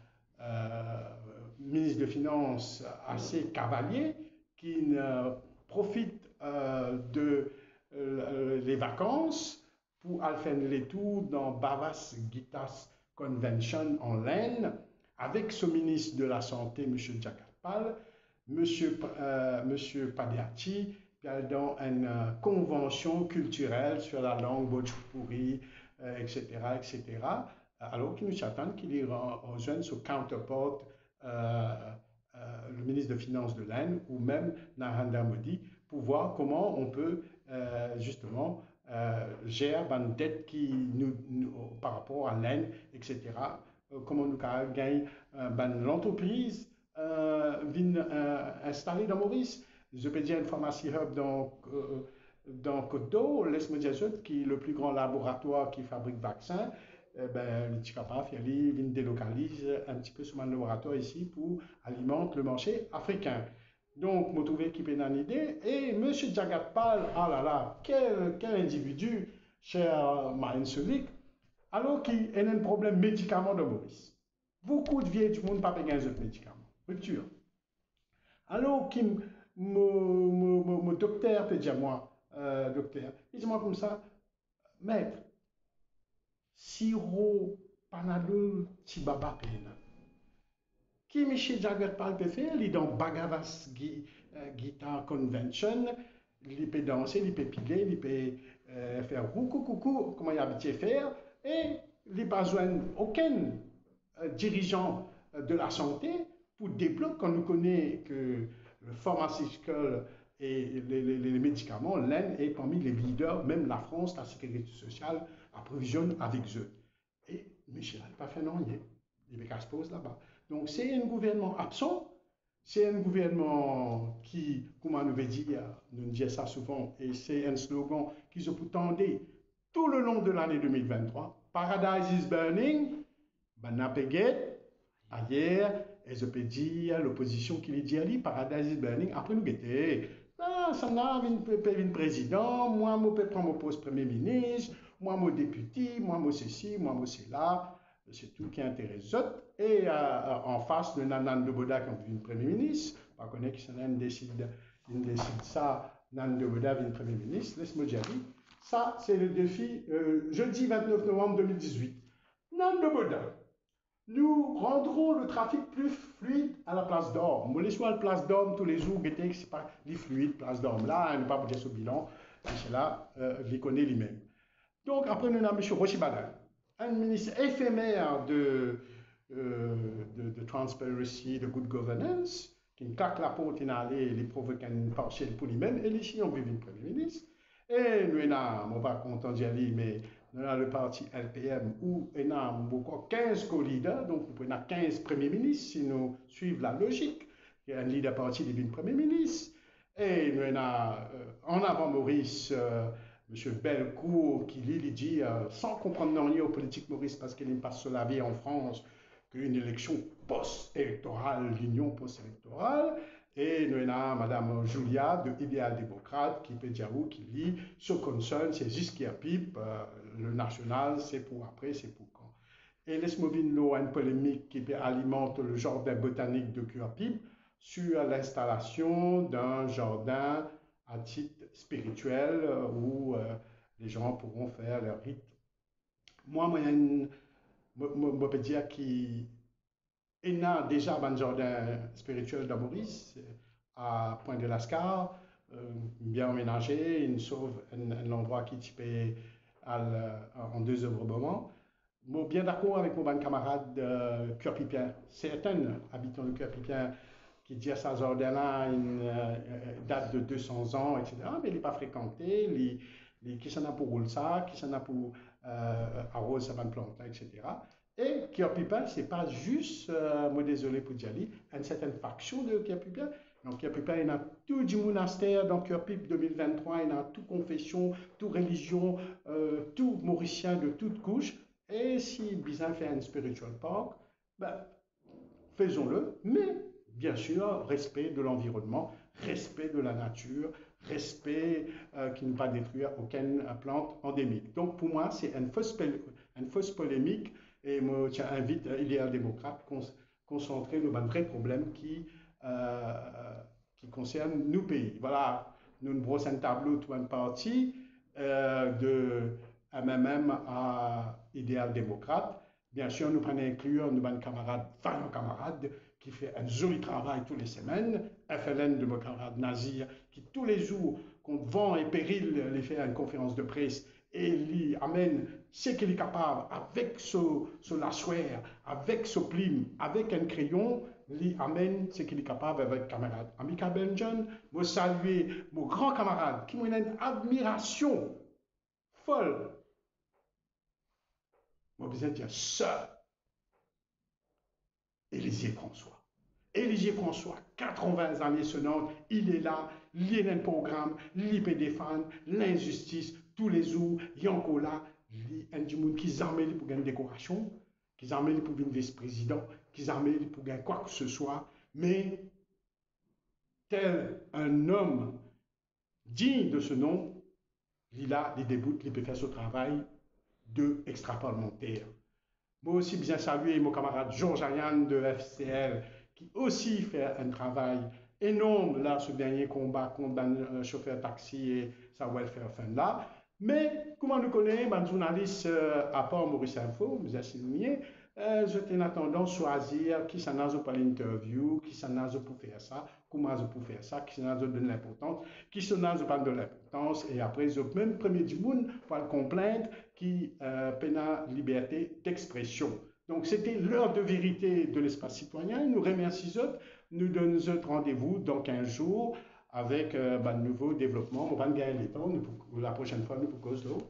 euh, ministre de Finances assez cavalier qui ne profite euh, de euh, les vacances pour aller faire les tours dans Bavas Gitas Convention en Laine avec ce ministre de la Santé, M. Jakarpal, M. Euh, M. Padiati, dans une euh, convention culturelle sur la langue Bhojpuri, euh, et cetera, et cetera, alors qu'il nous attend qu'il rejoigne son counterpart, euh, euh, le ministre de Finances de l'Inde, ou même Narendra Modi, pour voir comment on peut euh, justement euh, gérer une dette qui nous, nous, par rapport à l'Inde, et cetera. Euh, comment nous gagnons euh, l'entreprise euh, vient euh, installée dans Maurice. Je peux dire une pharmacie hub dans, euh, dans Côte d'Or, laisse-moi dire qui est le plus grand laboratoire qui fabrique vaccins. Eh ben, les capable, il vient délocaliser un petit peu sur mon laboratoire ici pour alimenter le marché africain. Donc, je trouve qu'il y a une idée. Et M. Jagatpal, ah là là, quel, quel individu, cher Marine Solik, alors qu'il y a un problème médicament de Maurice. Beaucoup de vieilles du monde n'ont pas payé un autre médicament. Rupture. Alors qu'il mon docteur peut dire moi, euh, docteur, il dit moi comme ça, maître, sirop, panadol, tibaba pena. Qui Michel Jagatpal peut faire, il est dans Bhagavad Gita Convention, il peut danser, il peut piler, il peut euh, faire coucou coucou, comme il a habitué à faire, et il n'a pas besoin aucun euh, dirigeant de la santé pour débloquer quand nous connaissons que le pharmaceutical et les, les, les médicaments, l'Inde est parmi les leaders, même la France, la sécurité sociale approvisionne avec eux. Et Michel n'a pas fait non rien. Il se pose là-bas. Donc c'est un gouvernement absent, c'est un gouvernement qui, comme on nous dit, nous disons ça souvent, et c'est un slogan qui se peut tendre tout le long de l'année deux mille vingt-trois. Paradise is burning, Banapeget, ailleurs, et je peux dire l'opposition qui dit ali, Paradise is burning, après nous guetter. Ah, ça n'a un président, moi, je peux prendre mon poste premier ministre, moi, mon député, moi, moi, ceci, moi, moi, c'est là. C'est tout qui intéresse autres. Et euh, en face, le Nan de Boda qui est premier ministre, on connaît que Nan décide, il décide ça, Nan de Boda est premier ministre, laisse-moi dire. Ça, c'est le défi euh, jeudi vingt-neuf novembre deux mille dix-huit. Nan de Boda, nous rendrons le trafic plus fluide à la place d'Orme. Nous laissons la place d'Orme tous les jours, que c'est pas les fluides, place d'Orme là, ne pas vous dire ce bilan, c'est là, euh, les connaît lui-même. Donc après, nous avons M. Rochibadal, un ministre éphémère de, euh, de, de Transparency, de Good Governance, qui ne claque la porte et n'allait les provoquer une partielle pour lui-même, et ici on vive une Premier ministre. Et nous avons, on va content d'y aller, mais nous avons le parti L P M où nous avons quinze co-leaders, donc nous avons quinze premiers ministres si nous suivons la logique. Il y a un leader parti qui devient Premier ministre. Et nous avons euh, en avant Maurice. Euh, M. Belcourt, qui lui, dit, euh, sans comprendre rien aux politiques Maurice, parce qu'il n'est pas sur la vie en France, qu'une élection post-électorale, l'union post-électorale. Et nous avons Mme Julia, de Idéal démocrate, qui peut dire où, qui lit, ce concern, c'est juste qui a pipe, euh, le national, c'est pour après, c'est pour quand. Et laisse-moi dire une polémique qui alimente le jardin botanique de Cuapip sur l'installation d'un jardin à titre spirituel euh, où euh, les gens pourront faire leur rite. Moi, je peux dire qu'il y a déjà un jardin spirituel dans Maurice, à Pointe de Lascar, euh, bien aménagé, il sauve un, un endroit qui est en deux œuvres moment. Je suis bien d'accord avec mon camarade euh, Cuapipien. Certains habitants de Cuapipien qui dit à sa jardin-là une euh, date de deux cents ans, et cetera. Mais il n'est pas fréquenté, les, les, qui s'en a pour rouler ça, qui s'en a pour euh, arroser sa bonne plante, et cetera. Et Cuapipien, ce n'est pas juste, euh, moi désolé pour dire, une certaine faction de Cuapipien. Donc Cuapipien, il y a tout du monastère dans Cuapip deux mille vingt-trois, il y a toute confession, toute religion, euh, tout mauricien de toutes couches. Et si Bizin fait un spiritual park, ben, faisons-le, mais bien sûr, respect de l'environnement, respect de la nature, respect euh, qui ne va pas détruire aucune plante endémique. Donc pour moi, c'est une fausse, une fausse polémique et moi, tiens, invite l'idéal démocrate à concentrer sur un vrai problème qui, euh, qui concerne nos pays. Voilà, nous nous brossons un tableau de une partie euh, de M M M à idéal démocrate. Bien sûr, nous prenons inclure nos camarades, vaillants camarades, qui fait un joli travail toutes les semaines. F L N de mon camarade Nazir, qui tous les jours, contre vent et péril, les fait une conférence de presse et il amène ce qu'il est capable avec ce, ce lassoir, avec ce plume, avec un crayon, il amène ce qu'il est capable avec camarade. Amika Benjon, je salue mon grand camarade qui m'a une admiration folle. Moi, je dire ça. Élisée François. Élisée François, quatre-vingts années sonnantes, il est là, il a un programme, il peut défendre l'injustice tous les jours, il y a encore là, il y a des gens qui armés pour gagner une décoration, qui armés pour devenir vice-président, qui armés pour gagner quoi que ce soit, mais tel un homme digne de ce nom, il a des débuts, il peut faire ce travail de extra-parlementaire. Moi aussi, bien saluer mon camarade Georges Ayan de F C L, qui aussi fait un travail énorme là, ce dernier combat contre un chauffeur taxi et sa welfare fund là. Mais, comment nous connaissons, un journaliste euh, à part Maurice Info, vous avez signé, euh, j'étais en attendant choisir qui s'en a pour l'interview, qui s'en a pour faire ça, comment je peux faire ça, qui s'en a donner l'importance, qui s'en a pas de l'importance, et après, je même premier du monde pour le complaindre qui euh, peine la liberté d'expression. Donc, c'était l'heure de vérité de l'espace citoyen. Nous remercions, nous donnons rendez-vous dans quinze jours avec euh, ben, de nouveaux développements. On va gagner le temps. Nous, la prochaine fois, nous proposons l'eau.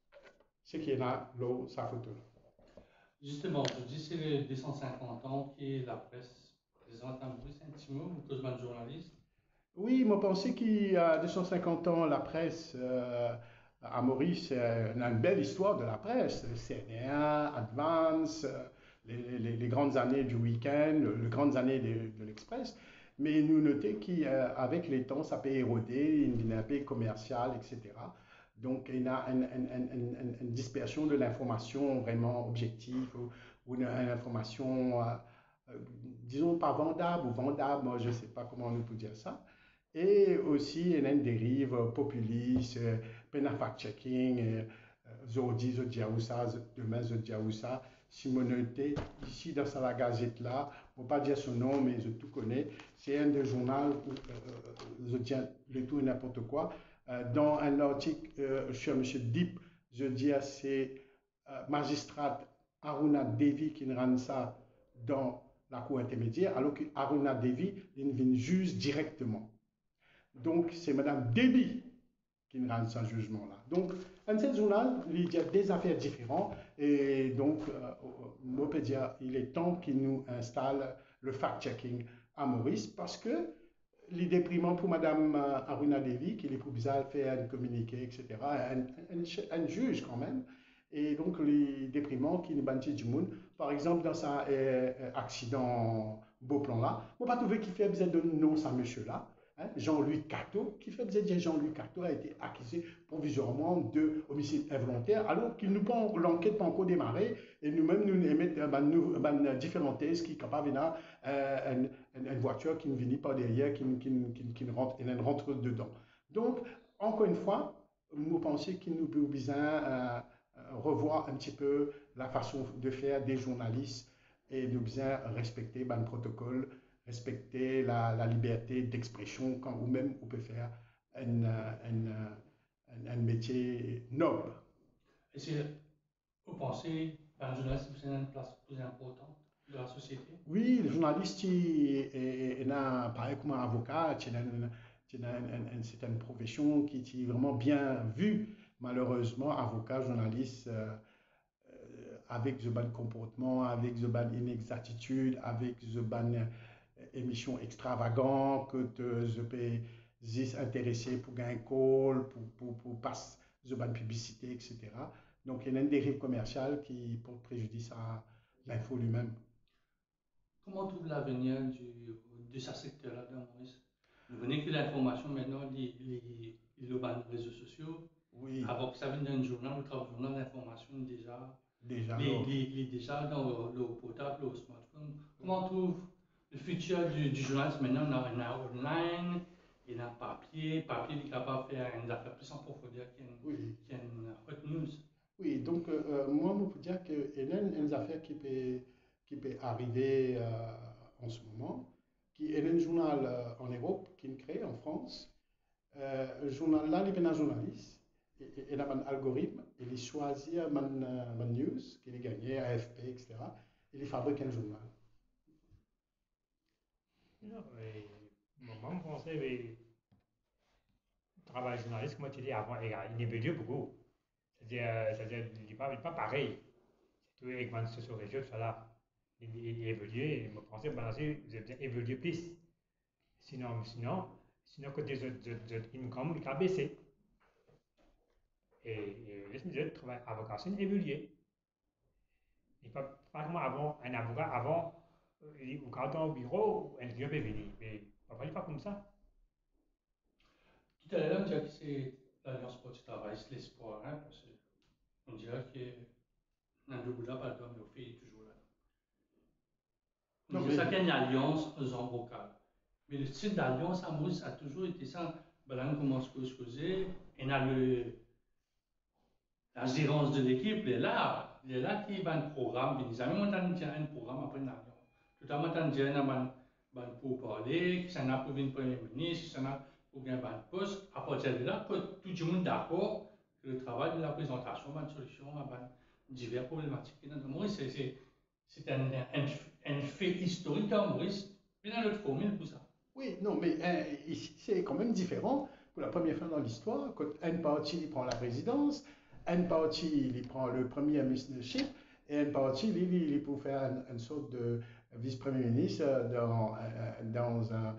Ce qui est là, l'eau, sa photo. Justement, je dis c'est les deux cent cinquante ans qui est la presse présente en Maurice Intimo, vous cause de journaliste. Oui, moi, pensais qu'il y a deux cent cinquante ans, la presse euh, à Maurice, euh, on a une belle histoire de la presse. C N un, Advance, euh, les, les, les, grandes années du week-end, les grandes années de, de l'Express. Mais nous notons qu'avec les temps, ça peut éroder, une dynamique commerciale, et cetera. Donc, il y a une, une, une, une dispersion de l'information vraiment objective ou, ou une, une information, euh, euh, disons, pas vendable ou vendable, moi, je ne sais pas comment on peut dire ça. Et aussi, il y a une dérive populiste, peine fact-checking, Zodi, Zodiaoussa, demain Zodiaoussa, Simoneté, ici dans la gazette là, je ne vais pas dire son nom, mais je tout connais, c'est un des journaux où euh, je tiens le tout et n'importe quoi. Euh, dans un article euh, sur M. Deep, je dis à ces euh, magistrats Aruna Devi qui rend ça dans la cour intermédiaire, alors que Aruna Devi, il vient juge directement. Donc, c'est Mme Déby qui rend ce jugement-là. Donc, dans ce journal, il y a des affaires différentes. Et donc, euh, on peut dire il est temps qu'il nous installe le fact-checking à Maurice parce que les déprimants pour Mme Aruna Devi, qui est pour bizarre faire un communiqué, et cetera, un, un, un juge quand même. Et donc, les déprimants qui nous bâtissent du monde, par exemple, dans un euh, accident beau plan là, on va pas trouver qu'il fait besoin de nom, ça monsieur-là. Jean-Louis Cateau, qui fait dire Jean-Louis Cateau a été accusé provisoirement de homicide involontaire, alors qu'il nous prend l'enquête pas encore démarrée, et nous-mêmes nous émettons ben, différentes thèses qui sont capables de euh, une, une, voiture qui ne vient pas derrière, qui, qui, qui, qui rentre, et rentre dedans. Donc, encore une fois, nous pensons qu'il nous peut besoin euh, revoir un petit peu la façon de faire des journalistes et nous besoin respecter ben, le protocole, respecter la, la liberté d'expression quand ou même on peut faire un, un, un, un métier noble. Est-ce que vous pensez qu'un journaliste a une place plus importante dans la société? Oui, le journaliste est, pareil comme un avocat, c'est une, une, une profession qui est vraiment bien vue. Malheureusement, avocat, journaliste, euh, avec ce bon comportement, avec ce bon inexactitude, avec ce bon émission extravagante que je peux intéresser pour gagner un call, pour, pour, pour passer de bonne publicité, et cetera. Donc, il y a une dérive commerciale qui porte préjudice à l'info lui-même. Comment trouve l'avenir du, de ce secteur-là dans Maurice? Vous venez que l'information maintenant, les, les, les réseaux sociaux, oui. Avant que ça vienne d'un journal, ou un journal d'information déjà, déjà, les, les, les, déjà dans le, le portable, le smartphone. Comment on trouve le futur du, du journalisme maintenant? On a, on a online, il y a papier, papier est capable de faire une affaire plus en profondeur qu'une oui. qu hot news. Oui, donc euh, moi, je peux dire qu'il y a une affaire qui peut, qui peut arriver euh, en ce moment, qui est un journal euh, en Europe qui est créé en France. Euh, le journal là, il est un journaliste et, et un algorithme, il choisit un news qu'il a gagné, A F P, et cetera. Il fabrique un journal. Non, mais, bon, moi, je pensais, mais, le travail de journaliste, comme tu dis avant, il, il évolue beaucoup. C'est-à-dire, euh, c'est-à-dire, il n'est pas, il est pas pareil. C'est tout avec les social réseaux, tout ça là. Il, il, il évolue, et je pensais, ben, vous avez bien évolué plus. Sinon, sinon, sinon, côté des autres, autres, autres incomes, il a baissé. Et, et laisse me dire, le travail avocat, c'est évolué. Et pas, pas comme avant, un avocat, avant, euh, il au cadre au bureau, un client peut venir. Mais papa, il n'est pas comme ça. Tout à l'heure, on dirait que c'est l'Alliance pour le travail, c'est l'espoir, hein, parce qu'on dirait que Nandou-Bouddha, par exemple, il fait toujours là. On Non, dirait ça mais- qu'il y a une alliance aux embocales. Mais le style d'alliance à Maurice a toujours été ça. Ben là, on commence à se causer, et on a le, la gérance de l'équipe, il est là. Il est là qui va un programme, puis les amis, on a un programme après une alliance. Tout à l'heure, on a un pour parler, qui s'en a pour une premier ministre, qui s'en a pour gagner un poste. À partir de là, tout le monde d'accord que le travail de la présentation, une solution à diverses problématiques. Maurice, c'est un, un, un fait historique à Maurice. Il y a une autre formule pour ça. Oui, non, mais hein, ici, c'est quand même différent. Pour la première fois dans l'histoire, quand un parti prend la présidence, un parti il prend le premier ministership, et un parti il, il, il peut faire une, une sorte de vice-premier ministre dans, dans, un,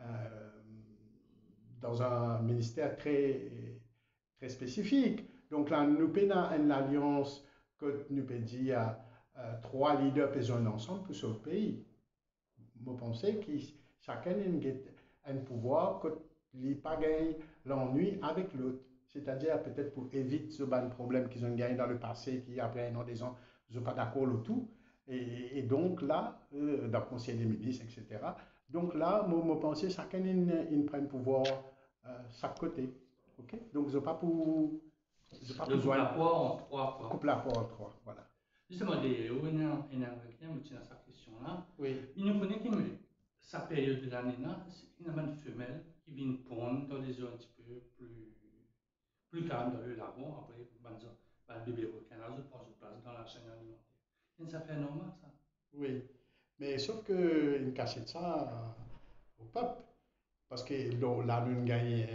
dans un ministère très, très spécifique. Donc là, nous avons une alliance que nous peut dire euh, trois leaders pesant ensemble pour sauver le pays. Je pense que chacun a un pouvoir que n'est pas gagné l'ennui avec l'autre. C'est-à-dire peut-être pour éviter ce ban problème qu'ils ont gagné dans le passé, qui après un an, des ans, ils ne sont pas d'accord le tout. Et, et donc là, euh, dans le Conseil des ministres, et cetera. Donc là, moi, je pense que chacun il prend le pouvoir euh, chaque côté. Okay? Donc, je n'ai pas pour. Pas le couple à poids en trois. Quoi. Couple à poids en trois, voilà. Justement, les Owen et Américains me tiennent à sa question-là. Oui. Il nous connaît que sa période de l'année-là, il y a une femelle qui vient pondre dans des eaux un petit peu plus, plus calmes dans le lagon. Après, le bébé requin, là, je pense, je place dans la chaîne alimentaire. Et ça fait normal, ça. Oui. Mais sauf qu'il cachait ça au peuple. Parce que là, nous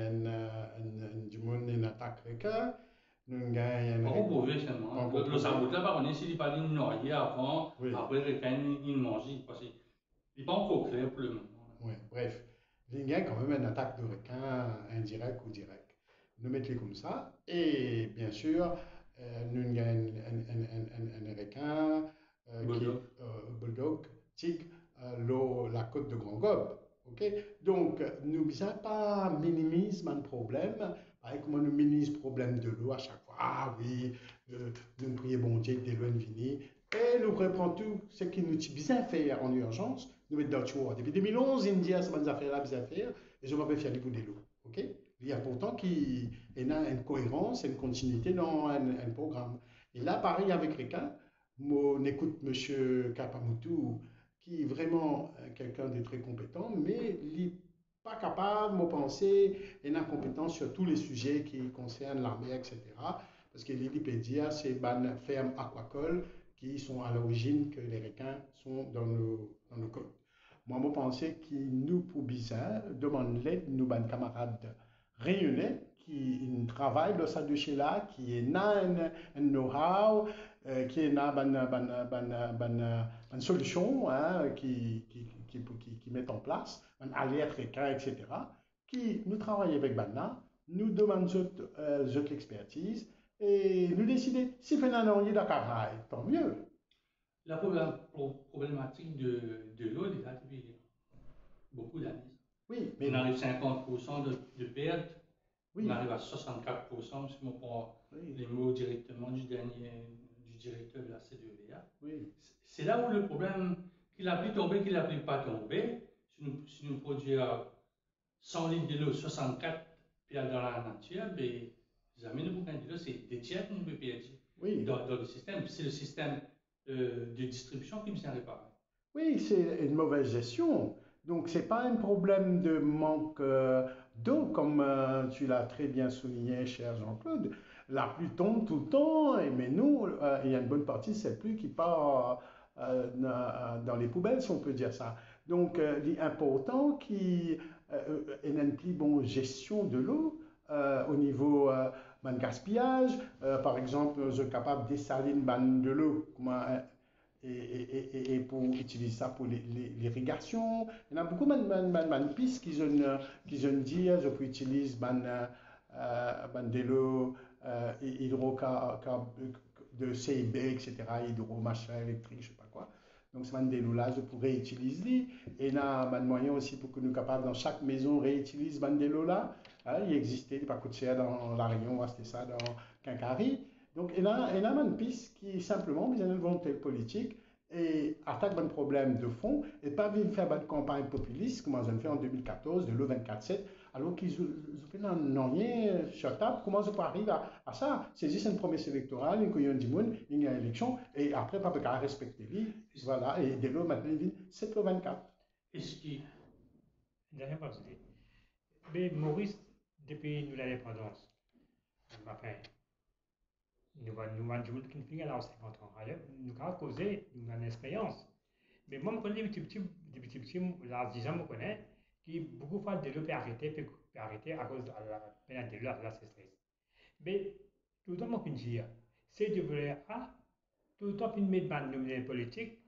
gagnons une attaque requin. Nous gagnons. Pas pour finalement. Le sabout là, par contre, s'il n'est pas noyé avant, oui. Après, le requin, il mange. Parce qu'il n'est pas encore clair pour le moment. Oui, bref. Nous gagnons quand même une attaque de requin indirect ou direct. Nous mettons comme ça. Et bien sûr, euh, nous gagnons un, un, un, un, requin, euh, bulldog, qui, euh, bulldog tigre, euh, la côte de Grand Gobe. Okay? Donc, nous ne sommes pas minimiser un problème, pareil comme nous minimisons le problème de l'eau à chaque fois. Ah oui, euh, nous prions bon Dieu de l'eau venir. Et nous reprenons tout ce qui nous dit bien faire en urgence, nous mettons dans le choix. Depuis deux mille onze, India, ça va faire là, bien faire, et je vais faire pour de l'eau. Okay? Il y a pourtant qu'il y a une cohérence, une continuité dans un, un programme. Et là, pareil avec Requin, on écoute M. Kapamoutou, qui est vraiment quelqu'un de très compétent, mais il n'est pas capable de penser et incompétent sur tous les sujets qui concernent l'armée, et cetera. Parce que l'Ilipédia, c'est une ferme aquacole qui sont à l'origine que les requins sont dans nos, dans nos côtes. Moi, je pense qu'il nous, pour bizarre, demande l'aide de nos camarades réunionnais qui travaillent dans ça de chez là, qui est un, un know-how, euh, qui est une solution hein, qui, qui, qui, qui, qui met en place, un alerte requin, et cetera, qui nous travaillons avec Banna, nous demandons euh, l'expertise et nous décidons si finalement il y a d'accord, tant mieux. La problématique de, de l'eau est là depuis beaucoup d'années. Oui, mais on arrive à cinquante pour cent de, de perte. Oui. On arrive à soixante-quatre pour cent si on prend oui. les mots directement du dernier du directeur de la C deux V A. Oui. C'est là où le problème, qu'il a pris tombé, qu'il n'a pas tombé, si nous, si nous produisons cent litres de l'eau, soixante-quatre dans la nature, mais jamais nous pouvons dire c'est des tiers que nous pouvons perdre oui. dans, dans le système. C'est le système euh, de distribution qui vient réparer. Oui, c'est une mauvaise gestion. Donc, ce n'est pas un problème de manque euh, d'eau, comme euh, tu l'as très bien souligné, cher Jean-Claude. la pluie tombe tout le temps, et, mais nous, euh, il y a une bonne partie de cette pluie qui part euh, dans, dans les poubelles, si on peut dire ça. Donc, euh, l'important qui euh, est une plus bonne gestion de l'eau euh, au niveau euh, ben, gaspillage. Euh, par exemple, je suis capable de dessaler une banne de l'eau comment, euh, et, et, et, et, pour utiliser ça pour l'irrigation. Il y en a beaucoup de man, man, man, pistes qui ont dit, je peux utiliser ban, euh, ban de l'eau euh, hydrocar de C I B, et cetera, hydro, machin, électrique, je sais pas quoi. Donc, c'est des là, je pourrais utiliser. Et il y a un moyen aussi pour que nous capables dans chaque maison réutiliser ban de là. Hein, il existait, pas coûte cher dans la Réunion, c'était ça dans Quincari. Donc, il y a, il y a une piste qui simplement besoin d'une volonté politique et attaque un problème de fond et pas venir faire une campagne populiste comme on a fait en deux mille quatorze de l'O vingt-quatre sept alors qu'ils n'ont rien sur table. Comment on peut arriver à, à ça? C'est juste une promesse électorale, il y a une élection et après, pas de respecter lui. Voilà, et dès lors, maintenant, il dit c'est le vingt-quatre. Est-ce qu'il. Dernière chose. Mais Maurice, depuis l'indépendance, enfin, nous avons qui finit à cinquante ans. Alors, nous avons causé une expérience. Mais moi, je connais des petits petits, des petits petits, là, dix ans, je connais, qui beaucoup de fois de l'eau peut arrêter, peut arrêter à cause de la peine de l'eau, là, c'est stress. Mais tout le temps, moi, je dis, c'est de vouloir, ah, tout le temps, une mettre politique,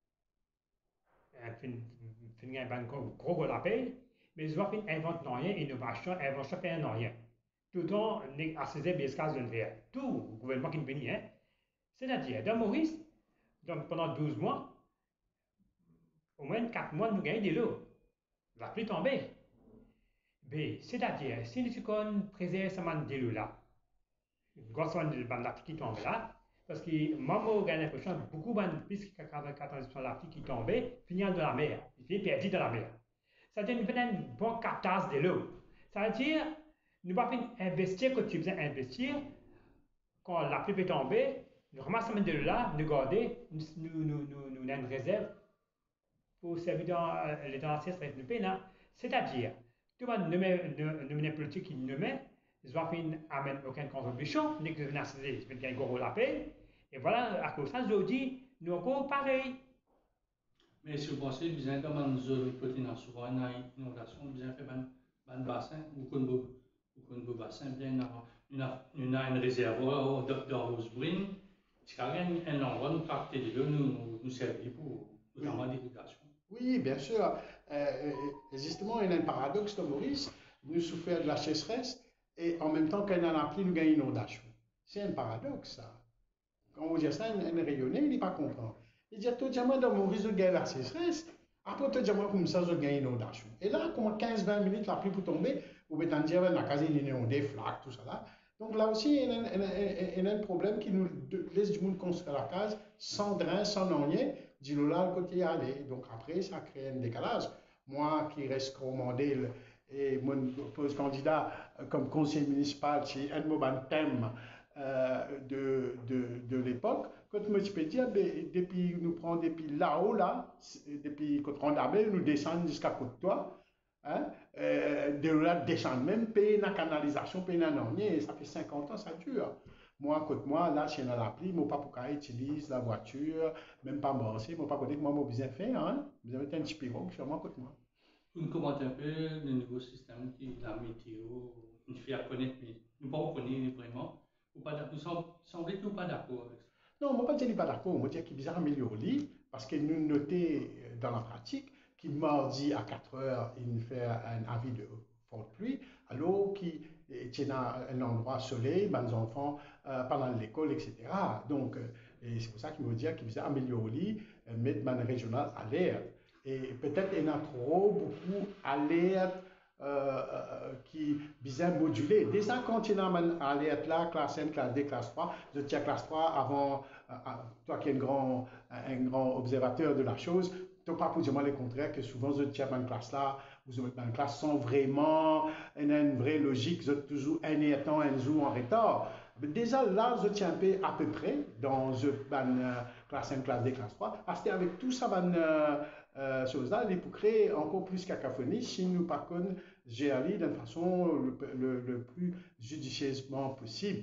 finir un gros gros l'appel, mais je dois faire inventer rien, innovation, invention, faire rien. Tout le temps, à ces escasses de le faire. Tout, le gouvernement qui vient, hein. C'est-à-dire, dans Maurice, donc pendant douze mois, au moins quatre mois, nous gagnons de l'eau. La pluie tombée. Mais, c'est-à-dire, si nous préservons ce man de l'eau là, grosse de la pluie qui tombe là, parce que moi, j'ai l'impression que beaucoup de pistes qui ont la pluie qui tombait, finissent dans la mer, ils finissent perdus dans la mer. C'est-à-dire, nous faisons une bonne captage de l'eau. C'est-à-dire, nous ne pouvons pas investir quand tu veux investir, quand la pluie peut tomber, nous ramassons de l'eau là, nous gardons, nous, nous, nous, nous, nous avons une réserve pour servir dans les anciens nous payons. C'est-à-dire, tout le monde nous politique qui nous met, ils n'amènent aucune contribution, ni que nous avons un gros la paix. Et voilà, à cause de ça, je dis, nous encore pareil. Mais si vous pensez, vous avez comme nous avons souvent une inondation, vous avez fait un bassin, ou un bassin, bien une un réservoir dans Rosebrine, c'est quand même un endroit où nous capter de l'eau, nous, nous servir pour notamment l'irrigation. Oui, bien sûr. Euh, justement, il y a un paradoxe de Maurice. Nous souffrons de la sécheresse et en même temps, quand il y en a plus, nous gagnons une inondation. C'est un paradoxe, ça. Quand on dit ça, un rayonné, il n'est pas content. Il dit, tout le monde dans Maurice, nous gagnons la sécheresse. Après, tout le monde comme ça, nous gagnons une inondation. Et là, comme quinze à vingt minutes, la pluie peut tomber, ou bien dire, la case est inondée, flaque, tout ça là. Donc là aussi, il y a, il y a un problème qui nous laisse du monde construire la case sans drain, sans rien. Dis-le là, le côté aller. Donc après, ça crée un décalage. Moi qui reste commandé et mon pose candidat comme conseiller municipal chez un moment thème euh, de, de, de l'époque, quand je peux dire, depuis nous prend depuis là-haut, là, depuis quand on a nous descend jusqu'à Côte-toi, hein, euh, de là descendre même, payer la canalisation, payer la non, ça fait cinquante ans, ça dure. Moi, côté moi, là, chez la l'appli, moi, pas pour qu'on utilise la voiture, même pas marcher, moi, pas connaître, moi, moi, besoin faire, hein. Vous avez un petit pirogue sur moi, côté moi. Vous nous commentez un peu le nouveau système qui est la météo, nous fait connaître, mais nous ne pas connaître vraiment. Vous semblez que vous pas d'accord avec ça? Non, moi, pas dire pas d'accord, moi, dire qu'il est bizarre améliorer, parce que nous notons dans la pratique qu'il mardi à quatre heures, il nous fait un avis de forte pluie, alors qu'il est dans un endroit soleil, les enfants euh, pendant l'école, et cetera. Donc, euh, c'est pour ça qu'il me dit qu'il faisait améliorer, euh, mettre man régional alerte. Et peut-être il y en a trop beaucoup alerte euh, euh, qui bien modulé. Déjà, quand il y a une alerte là, classe un, classe deux, classe trois, je tiens classe trois avant, euh, toi qui es un grand, un grand observateur de la chose, tu n'as pas pour dire moi le contraire, que souvent je tiens dans une classe là, vous êtes dans une classe sans vraiment une vraie logique, vous êtes toujours un étant, un jour en retard. Mais déjà là, je tiens un peu à peu près dans une euh, classe un, classe deux, classe trois, parce qu'avec tout ça, ben, euh, euh, chose-là, il pour créer encore plus cacophonie si nous par contre gérer d'une façon le, le, le plus judicieusement possible.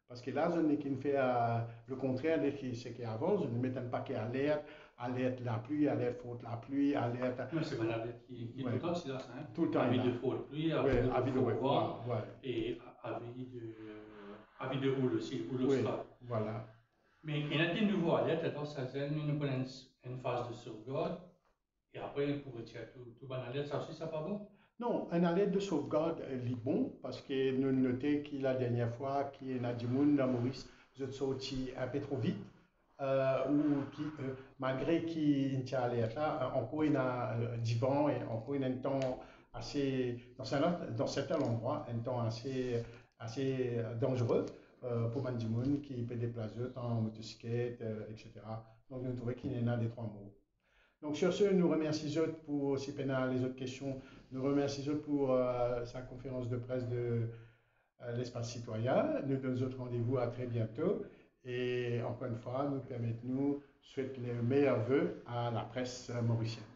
Parce que là, je n'ai qu'une fait euh, le contraire de ce qui avance. Je ne mets pas qu'il alerte, alerte la pluie, alerte faute la pluie, alerte. Mais c'est une alerte qui, qui Ouais. tout le temps c'est là, hein. Tout le temps. Avis là. de faute pluie, avis Ouais, de avis de faux ouais, vent ouais, ouais. et avis de, euh, avis de houle aussi, houle Oui, austral. voilà. Mais il y a des nouveaux alertes, alors ça c'est une, une, une phase de sauvegarde et après pour retirer tout, tout bon alerte, ça aussi, ça pas bon? Non, un alerte de sauvegarde est bon parce que nous notons que la dernière fois qu'il y a des gens dans Maurice, vous êtes sorti un peu trop vite. Euh, ou qui, euh, malgré qu'il y a alerte là, encore il y a euh, du vent et encore il y a un temps assez, dans certains, dans certains endroits, un temps assez, assez dangereux euh, pour les gens qui peuvent déplacer en motocyclette, euh, et cetera. Donc nous trouvons qu'il y en a des trois mots. Donc sur ce, nous remercions Zot pour, si Pénal les autres questions, nous remercions Zot pour euh, sa conférence de presse de euh, l'espace citoyen. Nous donnons autres rendez-vous à très bientôt. Et encore une fois, nous permettons-nous souhaiter les meilleurs vœux à la presse mauricienne.